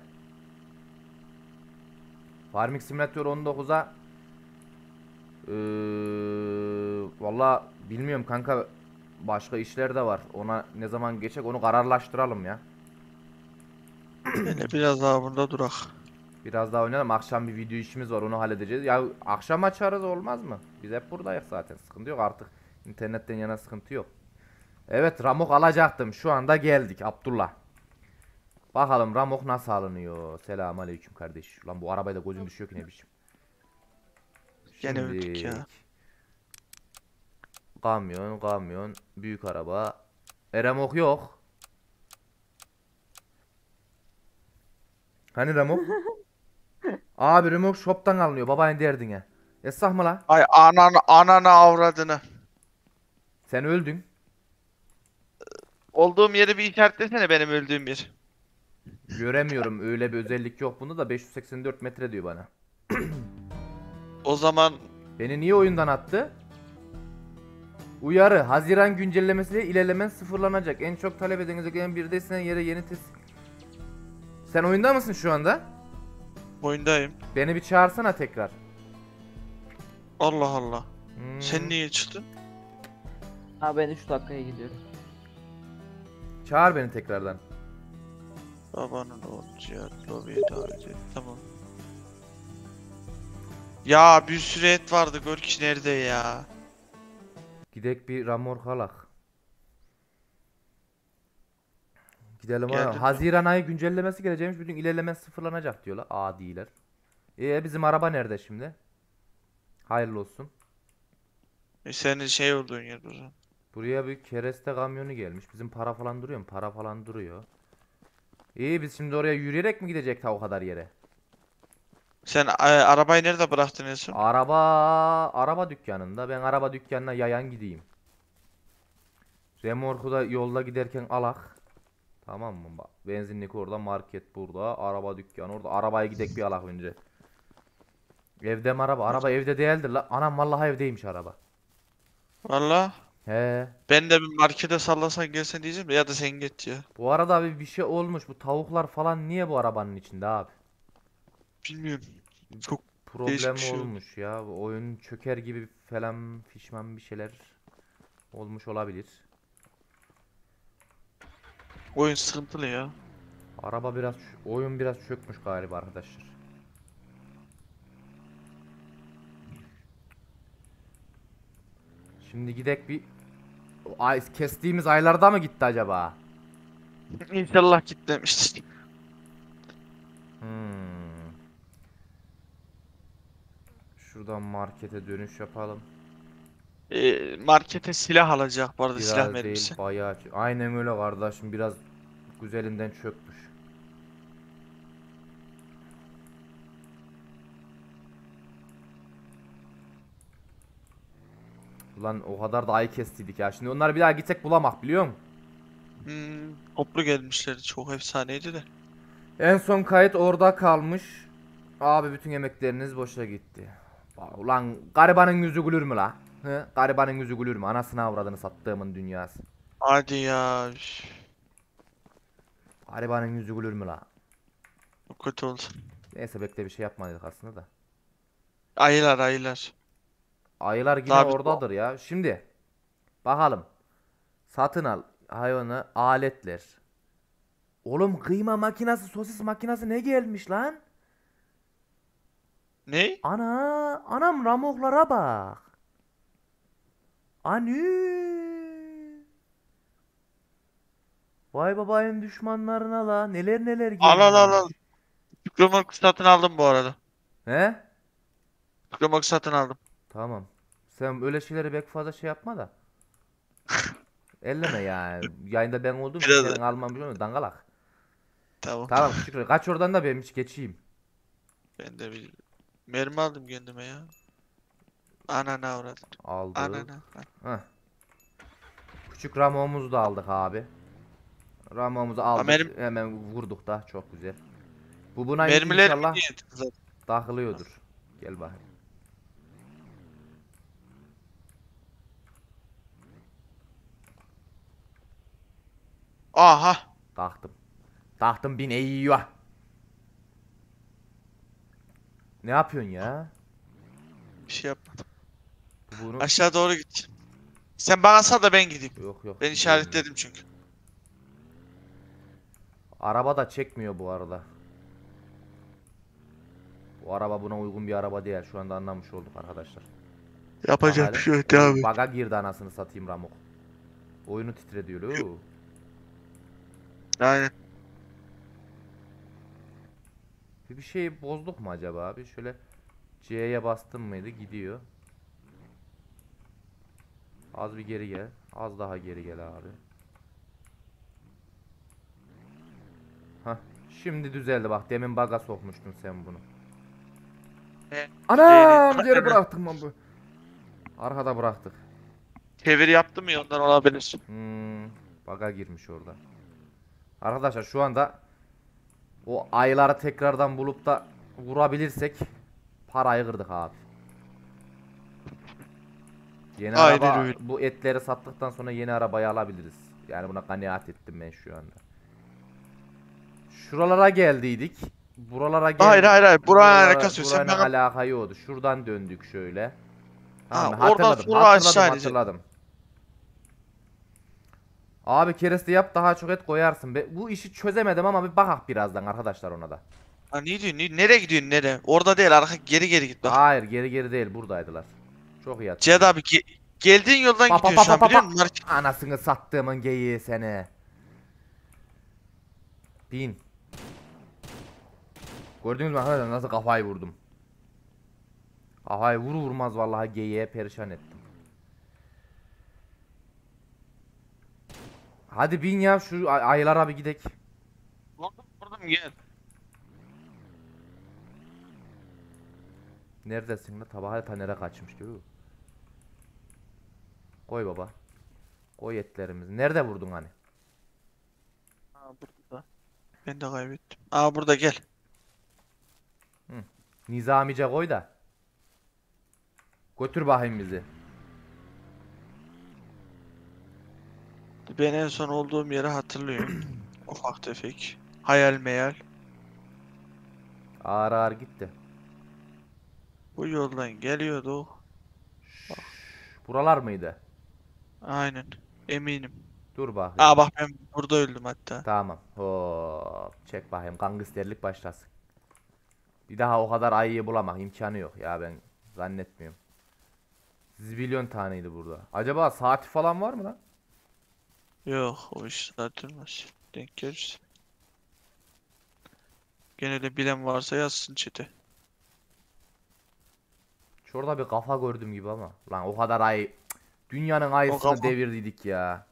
Speaker 1: Farming Simulator on dokuza ee, valla bilmiyorum kanka. Başka işler de var. Ona ne zaman geçecek onu kararlaştıralım ya.
Speaker 4: Hele biraz daha burada durak.
Speaker 1: Biraz daha oynayalım. Akşam bir video işimiz var, onu halledeceğiz. Ya akşam açarız, olmaz mı? Biz hep buradayız zaten. Sıkıntı yok artık. İnternetten yana sıkıntı yok. Evet, Ramok alacaktım. Şu anda geldik Abdullah. Bakalım Ramok nasıl alınıyor? Selamünaleyküm kardeş. Lan bu arabaya da gözüm düşüyor ki ne biçim.
Speaker 4: Gene öldük ya.
Speaker 1: Şimdilik. Kamyon, kamyon, büyük araba. E, Ramok yok. Hani Ramok? Abi Ramok shop'tan alınıyor babanın derdine. Esah mı la?
Speaker 4: Ay ananı ananı avradını.
Speaker 1: Sen öldün.
Speaker 4: Olduğum yeri bir işaretlesene, benim öldüğüm yer.
Speaker 1: Göremiyorum, öyle bir özellik yok bunda da. Beş yüz seksen dört metre diyor bana.
Speaker 4: O zaman
Speaker 1: Beni niye oyundan attı? Uyarı. Haziran güncellemesiyle ilerlemen sıfırlanacak. En çok talep eden gezegenin bir de sen yere yeni test... Sen oyunda mısın şu anda?
Speaker 4: oyundayım.
Speaker 1: Beni bir çağırsana tekrar.
Speaker 4: Allah Allah.
Speaker 1: Hmm.
Speaker 4: Sen niye çıktın?
Speaker 2: Ha ben üç dakikaya gidiyorum.
Speaker 1: Çağır beni tekrardan.
Speaker 4: Babanın olacağı lobiye davet et. Tamam. Ya bir sürü et vardı. Görkiş nerede ya?
Speaker 1: Gidek bir Ramor kalak. Gidelim
Speaker 4: Geldim
Speaker 1: ha.
Speaker 4: mi?
Speaker 1: Haziran ayı güncellemesi gelecekmiş. Bütün ilerlemen sıfırlanacak diyorlar. Adiler. Ee bizim araba nerede şimdi? Hayırlı olsun.
Speaker 4: E senin şey olduğun yer burası.
Speaker 1: Buraya bir kereste kamyonu gelmiş. Bizim para falan duruyor mu? Para falan duruyor. İyi, biz şimdi oraya yürüyerek mi gidecek ta o kadar yere?
Speaker 4: Sen e, arabayı nerede bıraktın en son?
Speaker 1: Araba araba dükkanında. Ben araba dükkanına yayan gideyim. Remorku da yolda giderken alak. Tamam mı? Bak, benzinlik orada, market burada, araba dükkanı orada. Arabaya gidek bir alak önce. Evde mi araba? Araba evde değildir la. Anam vallahi evdeymiş araba.
Speaker 4: Valla.
Speaker 1: He.
Speaker 4: Ben de bir markete sallasan gelsen diyeceğim de, ya da sen git ya.
Speaker 1: Bu arada abi bir şey olmuş. Bu tavuklar falan niye bu arabanın içinde abi?
Speaker 4: Bilmiyorum. Çok
Speaker 1: Problem
Speaker 4: değişik bir şey oldu.
Speaker 1: olmuş ya. Bu oyun çöker gibi falan fişman bir şeyler olmuş olabilir.
Speaker 4: Oyun sıkıntılı ya.
Speaker 1: Araba biraz, oyun biraz çökmüş galiba arkadaşlar. Şimdi gidek bir o ay, kestiğimiz aylarda mı gitti acaba?
Speaker 4: İnşallah gitmemiştir.
Speaker 1: Hmm. Şuradan markete dönüş yapalım.
Speaker 4: E, markete silah alacak bu arada, silah
Speaker 1: Biraz
Speaker 4: mermisi.
Speaker 1: değil bayağı. Aynen öyle kardeşim, biraz güzelinden çökmüş. Ulan o kadar da ay kestiydik ya. Şimdi onları bir daha gitsek bulamak, biliyor musun?
Speaker 4: Hmm, toplu gelmişler, çok efsaneydi de.
Speaker 1: En son kayıt orada kalmış. Abi bütün emekleriniz boşa gitti. Ulan garibanın yüzü gülür mü la? Hı? Garibanın yüzü gülür mü? Anasını avradını sattığımın dünyası.
Speaker 4: Hadi ya. üf,
Speaker 1: Garibanın yüzü gülür mü la?
Speaker 4: Çok kötü oldu.
Speaker 1: Neyse, bekle, bir şey yapmadık aslında da.
Speaker 4: Ayılar ayılar.
Speaker 1: Ayılar yine
Speaker 4: Daha biz-
Speaker 1: oradadır ya. Şimdi bakalım. Satın al hayvanı, aletler. Oğlum kıyma makinası, sosis makinası ne gelmiş lan?
Speaker 4: Ne?
Speaker 1: Ana, anam ramoklara bak. Anü. Vay babayın düşmanlarına la. Neler neler gelmiş.
Speaker 4: Al al al al. Diplomak satın aldım bu arada.
Speaker 1: He?
Speaker 4: Diplomak satın aldım.
Speaker 1: Tamam. Sen öyle şeyleri pek fazla şey yapma da. Elleme yani. Yayında ben olduğum için
Speaker 4: Biraz-
Speaker 1: senin almamış onu dangalak.
Speaker 4: Tamam.
Speaker 1: Tamam Şükrü, kaç oradan da ben hiç geçeyim.
Speaker 4: Ben de bir mermi aldım kendime ya. Anana uğradım.
Speaker 1: Aldık.
Speaker 4: Anana.
Speaker 1: Heh. Küçük ramomuzu da aldık abi. Ramomuzu aldık.
Speaker 4: benim-
Speaker 1: Hemen vurduk da çok güzel. Bu buna
Speaker 4: Mermiler
Speaker 1: inşallah
Speaker 4: niye yedin zaten?
Speaker 1: takılıyordur. Gel bakayım.
Speaker 4: Aha.
Speaker 1: Taktım. Taktım bin eyvah. Ne yapıyorsun ya?
Speaker 4: Bir şey yapmadım.
Speaker 1: Bu Bunu...
Speaker 4: Aşağı doğru git. Sen bana sal da ben gideyim.
Speaker 1: Yok yok.
Speaker 4: Ben
Speaker 1: gidiyorum.
Speaker 4: işaretledim çünkü.
Speaker 1: Araba da çekmiyor bu arada. Bu araba buna uygun bir araba değil. Şu anda anlamış olduk arkadaşlar.
Speaker 4: Yapacak bir şey yok devam et.
Speaker 1: Baga girdi anasını satayım Ramuk. Oyunu titrediyor lo.
Speaker 4: Aynen.
Speaker 1: Bir bir şeyi bozduk mu acaba abi? Şöyle C'ye bastım mıydı? Gidiyor. Az bir geri gel. Az daha geri gel abi. Hah. Şimdi düzeldi bak. Demin baga sokmuştun sen bunu.
Speaker 4: E,
Speaker 1: Anam
Speaker 4: Geri-
Speaker 1: geri bıraktım ben bu. Arkada bıraktık.
Speaker 4: Çevir yaptım ya ondan olabilir.
Speaker 1: Hmm, baga girmiş orada. Arkadaşlar şu anda o ayları tekrardan bulup da vurabilirsek parayı kırdık abi. Yeni
Speaker 4: Aynen
Speaker 1: araba
Speaker 4: öyle.
Speaker 1: bu etleri sattıktan sonra yeni arabayı alabiliriz. Yani buna kanaat ettim ben şu anda. Şuralara geldiydik. Buralara geldik.
Speaker 4: Hayır hayır hayır. Buranın
Speaker 1: Buralara-
Speaker 4: alakası yok. Sen
Speaker 1: buranın
Speaker 4: bana...
Speaker 1: alaka yoktu. Şuradan döndük şöyle. Tamam,
Speaker 4: Ha, oradan
Speaker 1: hatırladım.
Speaker 4: sonra
Speaker 1: Hatırladım,
Speaker 4: aşağı inecek.
Speaker 1: hatırladım. Abi kereste yap daha çok et koyarsın. Be, bu işi çözemedim ama bir bakak birazdan arkadaşlar ona da.
Speaker 4: Ha, ne diyorsun? Ne- Nereye gidiyorsun? Nereye? Orada değil. Arka geri geri git bak.
Speaker 1: Hayır geri geri değil buradaydılar. Çok iyi hatırladım.
Speaker 4: Cihat abi ge- geldiğin yoldan
Speaker 1: Pa, pa,
Speaker 4: gidiyorsun şu
Speaker 1: pa,
Speaker 4: an
Speaker 1: pa,
Speaker 4: biliyor
Speaker 1: pa.
Speaker 4: musun? Market-
Speaker 1: Anasını sattığımın geyiği seni. Bin. Gördünüz mü arkadaşlar nasıl kafayı vurdum. Kafayı vur vurmaz vallahi geyiğe perişan ettim. Hadi bin ya şu ay- aylara bir gidek.
Speaker 4: Vurdum vurdum gel.
Speaker 1: Neredesin la tabağa tanere kaçmış diyor. Koy baba. Koy etlerimizi. Nerede vurdun hani?
Speaker 4: Aa burada. Ben de kaybettim. Aa burada gel.
Speaker 1: Nizamice koy da. Götür bakayım bizi.
Speaker 4: Ben en son olduğum yeri hatırlıyorum. Ufak tefek. Hayal meyal.
Speaker 1: Ağır ağır gitti.
Speaker 4: Bu yoldan geliyordu.
Speaker 1: Buralar mıydı?
Speaker 4: Aynen. Eminim.
Speaker 1: Dur bakayım.
Speaker 4: Aa bak ben burada öldüm hatta.
Speaker 1: Tamam. Hop. Çek bakayım. Gangsterlik başlasın. Bir daha o kadar ayıyı bulamak imkanı yok ya ben zannetmiyorum. Zibilyon taneydi burada. Acaba saati falan var mı lan?
Speaker 4: Yok o iş satılmaz. Denk gelirse. Gene de bilen varsa yazsın chat'e.
Speaker 1: Şurada bir kafa gördüm gibi ama. Lan o kadar ay... Cık, dünyanın ayısını
Speaker 4: kafa-
Speaker 1: devirdiydik ya.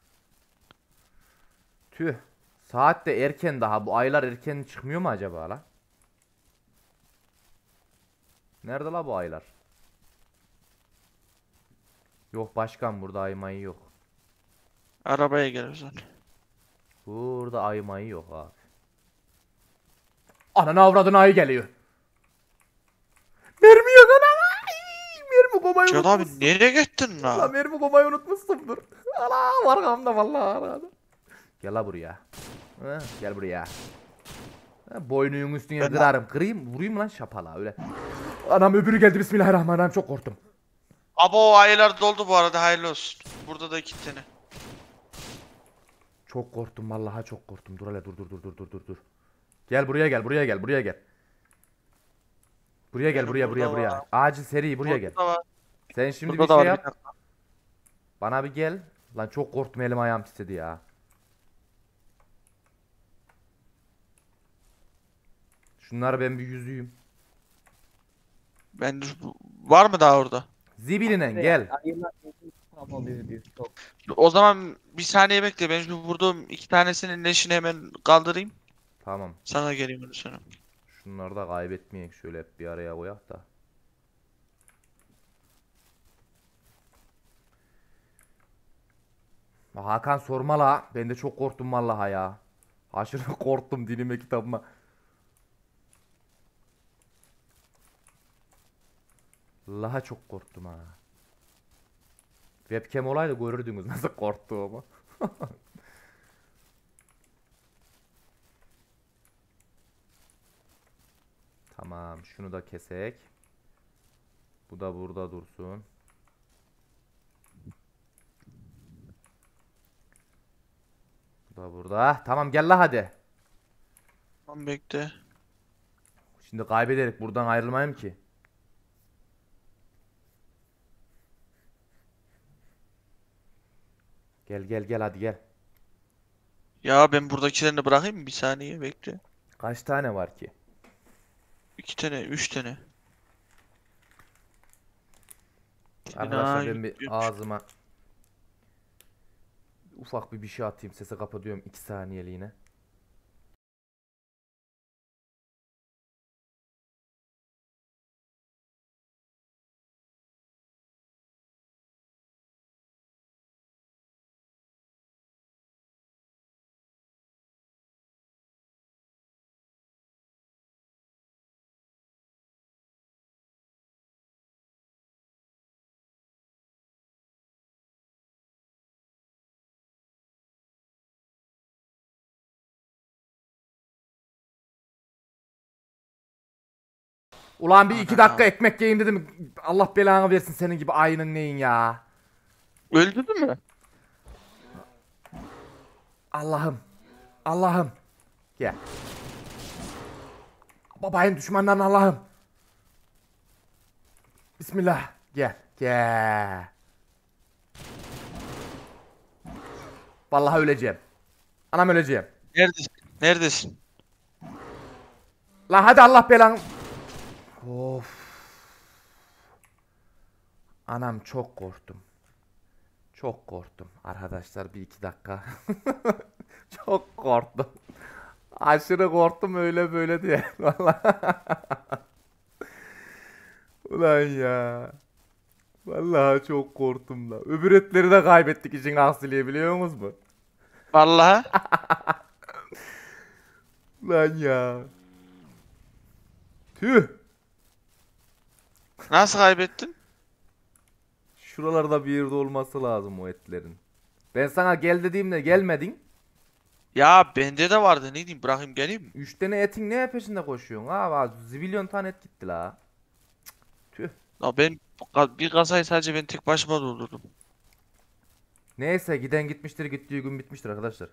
Speaker 1: Tüh. Saat de erken daha. Bu aylar erken çıkmıyor mu acaba lan? Nerede la bu aylar? Yok başkan burada ay mayı yok.
Speaker 4: Arabaya gel o zaman.
Speaker 1: Burada ay mayı yok abi. Ananı avradın ayı geliyor. Mermi yok ana. Ay, mermi komayı
Speaker 4: Cihat abi
Speaker 1: unutmuşsun.
Speaker 4: nereye gittin
Speaker 1: La
Speaker 4: lan?
Speaker 1: mermi komayı unutmuşsundur. Ana arkamda vallahi arkada. Gel la buraya. Ha, gel buraya. Ha, boynunun üstüne
Speaker 4: Ben-
Speaker 1: kırarım. Kırayım vurayım lan şapala öyle. Anam öbürü geldi bismillahirrahmanirrahim çok korktum.
Speaker 4: Abo ayılar doldu bu arada hayırlı olsun. Burada da iki tane.
Speaker 1: Çok korktum vallahi çok korktum. Dur hele dur dur dur dur dur dur dur. Gel buraya gel buraya gel buraya gel. Buraya gel
Speaker 4: Benim
Speaker 1: buraya buraya
Speaker 4: burada
Speaker 1: buraya.
Speaker 4: var.
Speaker 1: Acil seri buraya gel.
Speaker 4: Burada var.
Speaker 1: Sen şimdi
Speaker 4: Burada
Speaker 1: bir
Speaker 4: da
Speaker 1: şey
Speaker 4: var bir
Speaker 1: yap.
Speaker 4: dakika.
Speaker 1: Bana bir gel. Lan çok korktum elim ayağım titredi ya. Şunları ben bir yüzeyim.
Speaker 4: Ben var mı daha orada?
Speaker 1: Zibilinen gel.
Speaker 2: Ayılar tam oluyor diyor. Çok.
Speaker 4: O zaman bir saniye bekle. Ben şu vurduğum iki tanesinin leşini hemen kaldırayım.
Speaker 1: Tamam.
Speaker 4: Sana geleyim onu sonra.
Speaker 1: Şunları da kaybetmeyek şöyle hep bir araya koyak da. Hakan sorma la. Ben de çok korktum vallahi ya. Aşırı korktum dilime kitabıma. Vallahi çok korktum ha. Webcam olaydı görürdünüz nasıl korktuğumu. Tamam şunu da kesek. Bu da burada dursun. Bu da burada. Tamam gel la hadi.
Speaker 4: Tamam bekle.
Speaker 1: Şimdi kaybederek buradan ayrılmayayım ki. Gel gel gel hadi gel.
Speaker 4: Ya ben buradakilerini bırakayım mı? Bir saniye bekle.
Speaker 1: Kaç tane var ki?
Speaker 4: İki tane, üç tane.
Speaker 1: Arkadaşlar
Speaker 4: Fena
Speaker 1: ben bir
Speaker 4: yük-
Speaker 1: ağzıma ufak bir bir şey atayım. Sesi kapatıyorum iki saniyeliğine. Ulan bir iki
Speaker 4: Ana.
Speaker 1: dakika ekmek yiyeyim dedim. Allah belanı versin senin gibi ayının neyin ya.
Speaker 4: Öldürdü mü?
Speaker 1: Allah'ım. Allah'ım. Gel. Babayın düşmanlarını Allah'ım. Bismillah. Gel. Gel. Vallahi öleceğim. Anam öleceğim.
Speaker 4: Neredesin? Neredesin?
Speaker 1: La hadi Allah belanı. Of. Anam çok korktum. Çok korktum. Arkadaşlar bir iki dakika. Çok korktum. Aşırı korktum öyle böyle diye. Vallahi. Ulan ya. Vallahi çok korktum da. Öbür etleri de kaybettik işin aksiliği biliyor musunuz?
Speaker 4: Vallahi.
Speaker 1: Lan ya. Tüh.
Speaker 4: Nasıl kaybettin?
Speaker 1: Şuralarda bir yerde olması lazım o etlerin. Ben sana gel dediğimde gelmedin.
Speaker 4: Ya bende de vardı. Ne diyeyim? Bırakayım geleyim mi?
Speaker 1: Üç tane etin neye peşinde koşuyorsun? Ha bak zibilyon tane et gitti la. Cık, tüh.
Speaker 4: Ya ben bir kasayı sadece ben tek başıma doldurdum.
Speaker 1: Neyse giden gitmiştir gittiği gün bitmiştir arkadaşlar.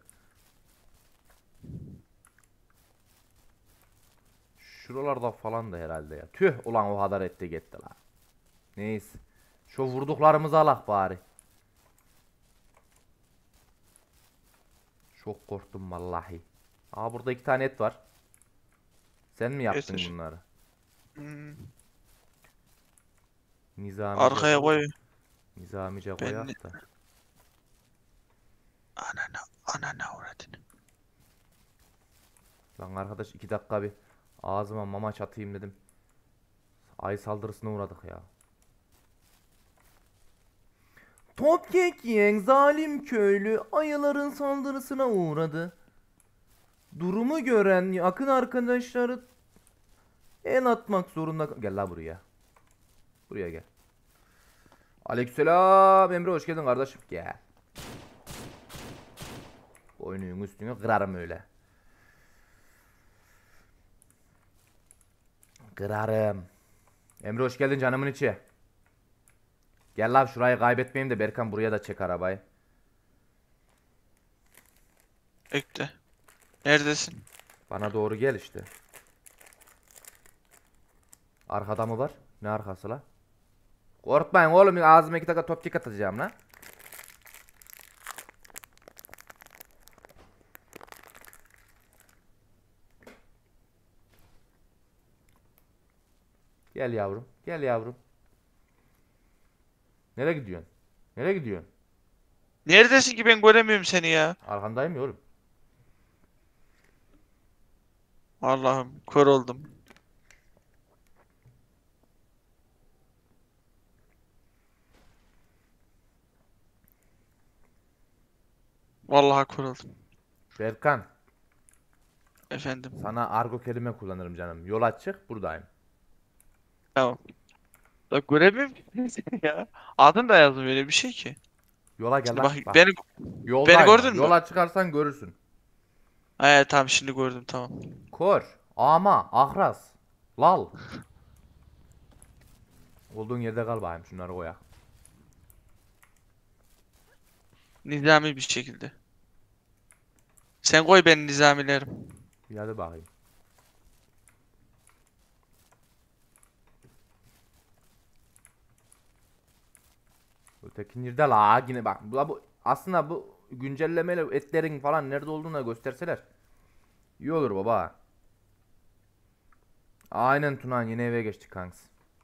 Speaker 1: Şuralarda falan da herhalde ya. Tüh ulan o kadar et de gitti la. Neyse. Şu vurduklarımızı alak bari. Çok korktum vallahi. Aa burada iki tane et var. Sen mi yaptın
Speaker 4: Getir.
Speaker 1: bunları?
Speaker 4: Hmm.
Speaker 1: Nizamice,
Speaker 4: Arkaya koy.
Speaker 1: Nizamice
Speaker 4: Ben
Speaker 1: koyak
Speaker 4: ne-
Speaker 1: da.
Speaker 4: Anana, anana uğradın.
Speaker 1: Lan arkadaş iki dakika bir ağzıma mamaç atayım dedim. Ay saldırısına uğradık ya. Topkek yiyen zalim köylü ayıların saldırısına uğradı. Durumu gören yakın arkadaşları el atmak zorunda... Gel la buraya. Buraya gel. Aleykümselam Emre hoş geldin kardeşim. Gel. Boynunun üstünü kırarım öyle. Kırarım. Emre hoş geldin canımın içi. Gel lan şurayı kaybetmeyeyim de Berkan buraya da çek arabayı.
Speaker 4: Bekle. Neredesin?
Speaker 1: Bana doğru gel işte. Arkada mı var? Ne arkası la? Korkmayın oğlum ağzıma iki dakika topçuk atacağım lan. Gel yavrum. Gel yavrum. Nereye gidiyorsun? Nereye gidiyorsun?
Speaker 4: Neredesin ki ben göremiyorum seni ya.
Speaker 1: Arkandayım ya oğlum.
Speaker 4: Allah'ım kör oldum. Vallahi kör oldum.
Speaker 1: Berkan.
Speaker 4: Efendim.
Speaker 1: Sana argo kelime kullanırım canım. Yol açık buradayım.
Speaker 4: Tamam. Ya göremiyorum ki ben seni ya. Adın da yazmıyor öyle bir şey ki.
Speaker 1: Yola gel
Speaker 4: Şimdi
Speaker 1: lan.
Speaker 4: bak,
Speaker 1: Bak.
Speaker 4: beni
Speaker 1: Yoldayım
Speaker 4: beni
Speaker 1: bak.
Speaker 4: gördün mü?
Speaker 1: Yola çıkarsan görürsün.
Speaker 4: He tamam şimdi gördüm tamam.
Speaker 1: Kor. Ama. Ahraz. Lal. Olduğun yerde kal bakayım şunları koyak.
Speaker 4: Nizami bir şekilde. Sen koy ben nizamilerim.
Speaker 1: Bir hadi bakayım. Tekinir'de la yine bak. Bu, bu aslında bu güncellemeyle etlerin falan nerede olduğunu da gösterseler iyi olur baba. Aynen Tunan, yeni eve geçtik kanks.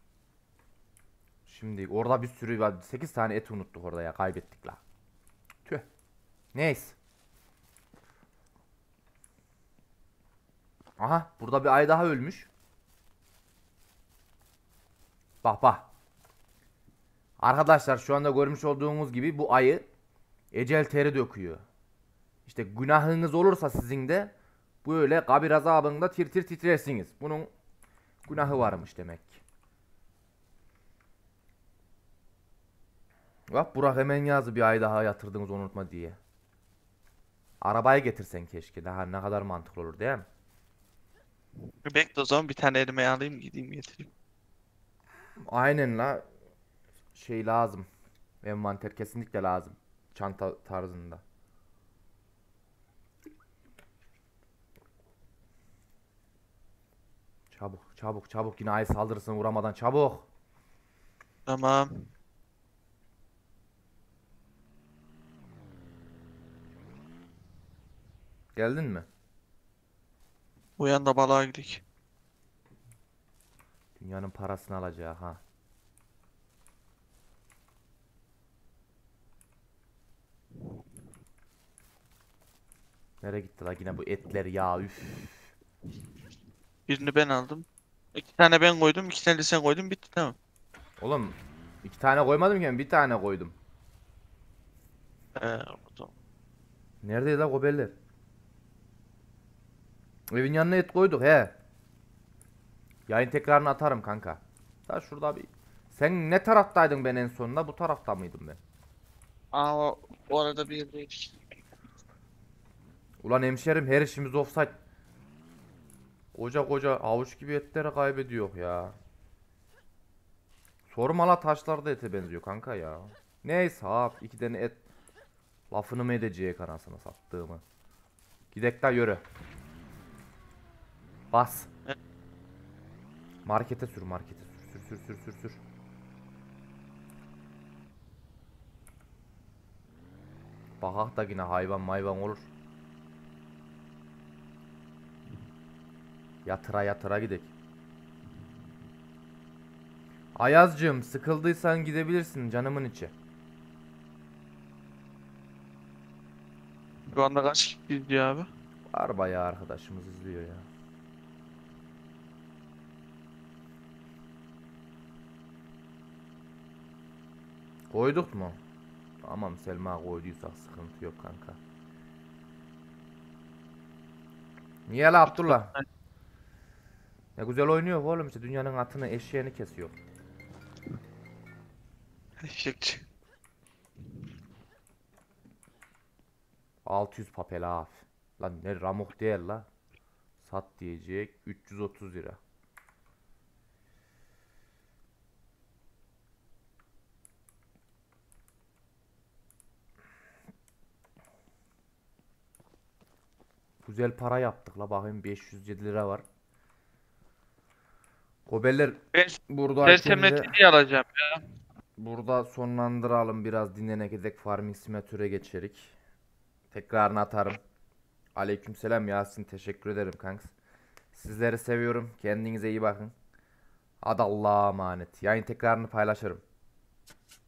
Speaker 1: Şimdi orada bir sürü var. sekiz tane et unuttuk orada ya, kaybettik la. Tüh. Neyse. Aha, burada bir ay daha ölmüş. Bak bak. Arkadaşlar şu anda görmüş olduğunuz gibi bu ayı ecel teri döküyor. İşte günahınız olursa sizin de böyle kabir azabında tir tir titrersiniz. Bunun günahı varmış demek ki. Bak Burak hemen yazdı, bir ay daha yatırdınız unutma diye. Arabayı getirsen keşke, daha ne kadar mantıklı olur değil mi?
Speaker 4: Bekle o zaman bir tane elime alayım gideyim getireyim.
Speaker 1: Aynen la. Şey lazım. Envanter kesinlikle lazım. Çanta tarzında. Çabuk çabuk çabuk, yine ay saldırısına uğramadan çabuk.
Speaker 4: Tamam.
Speaker 1: Geldin mi?
Speaker 4: Uyan da balığa gidelim.
Speaker 1: Dünyanın parasını alacak ha. Nereye gitti la yine bu etler ya, üf.
Speaker 4: Birini ben aldım. İki tane ben koydum, iki tane de sen koydun, bitti tamam.
Speaker 1: Oğlum iki tane koymadım ki ben, bir tane koydum.
Speaker 4: Ee, o zaman.
Speaker 1: Neredeydi la gobeller? Evin yanına et koyduk he. Yayın tekrarını atarım kanka. Da şurada bir... Sen ne taraftaydın ben en sonunda? Bu tarafta mıydım ben?
Speaker 4: Aa o, o arada bir yerdeydik.
Speaker 1: Ulan hemşerim, her işimiz offside. Koca koca avuç gibi etleri kaybediyor ya. Sorma la, taşlar da ete benziyor kanka ya. Neyse abi, iki tane et. Lafını mı edecek anasını sattığımı. Gidek de yürü. Bas.
Speaker 4: Evet.
Speaker 1: Markete sür, markete sür sür sür sür sür sür. Bakak da yine hayvan mayvan olur. Yatıra yatıra gidek. Ayazcığım, sıkıldıysan gidebilirsin canımın içi.
Speaker 4: Şu anda kaç kişi izliyor abi?
Speaker 1: Var bayağı arkadaşımız izliyor ya. Koyduk mu? Tamam, Selma koyduysak sıkıntı yok kanka. Niye la Abdullah? Ne güzel oynuyor oğlum, işte dünyanın atını eşeğini kesiyor.
Speaker 4: Eşekçi.
Speaker 1: altı yüz papel af. Lan ne ramuk değil la. Sat diyecek üç yüz otuz lira. Güzel para yaptık la, bakayım beş yüz yedi lira var. Gobeller
Speaker 4: Ben
Speaker 1: burada
Speaker 4: sersemletici alacağım ya.
Speaker 1: burada sonlandıralım, biraz dinlenek edek, farming simülatöre geçerik. Tekrarını atarım. Aleykümselam Yasin, teşekkür ederim kanks. Sizleri seviyorum. Kendinize iyi bakın. Hadi Allah'a emanet. Yayın tekrarını paylaşırım.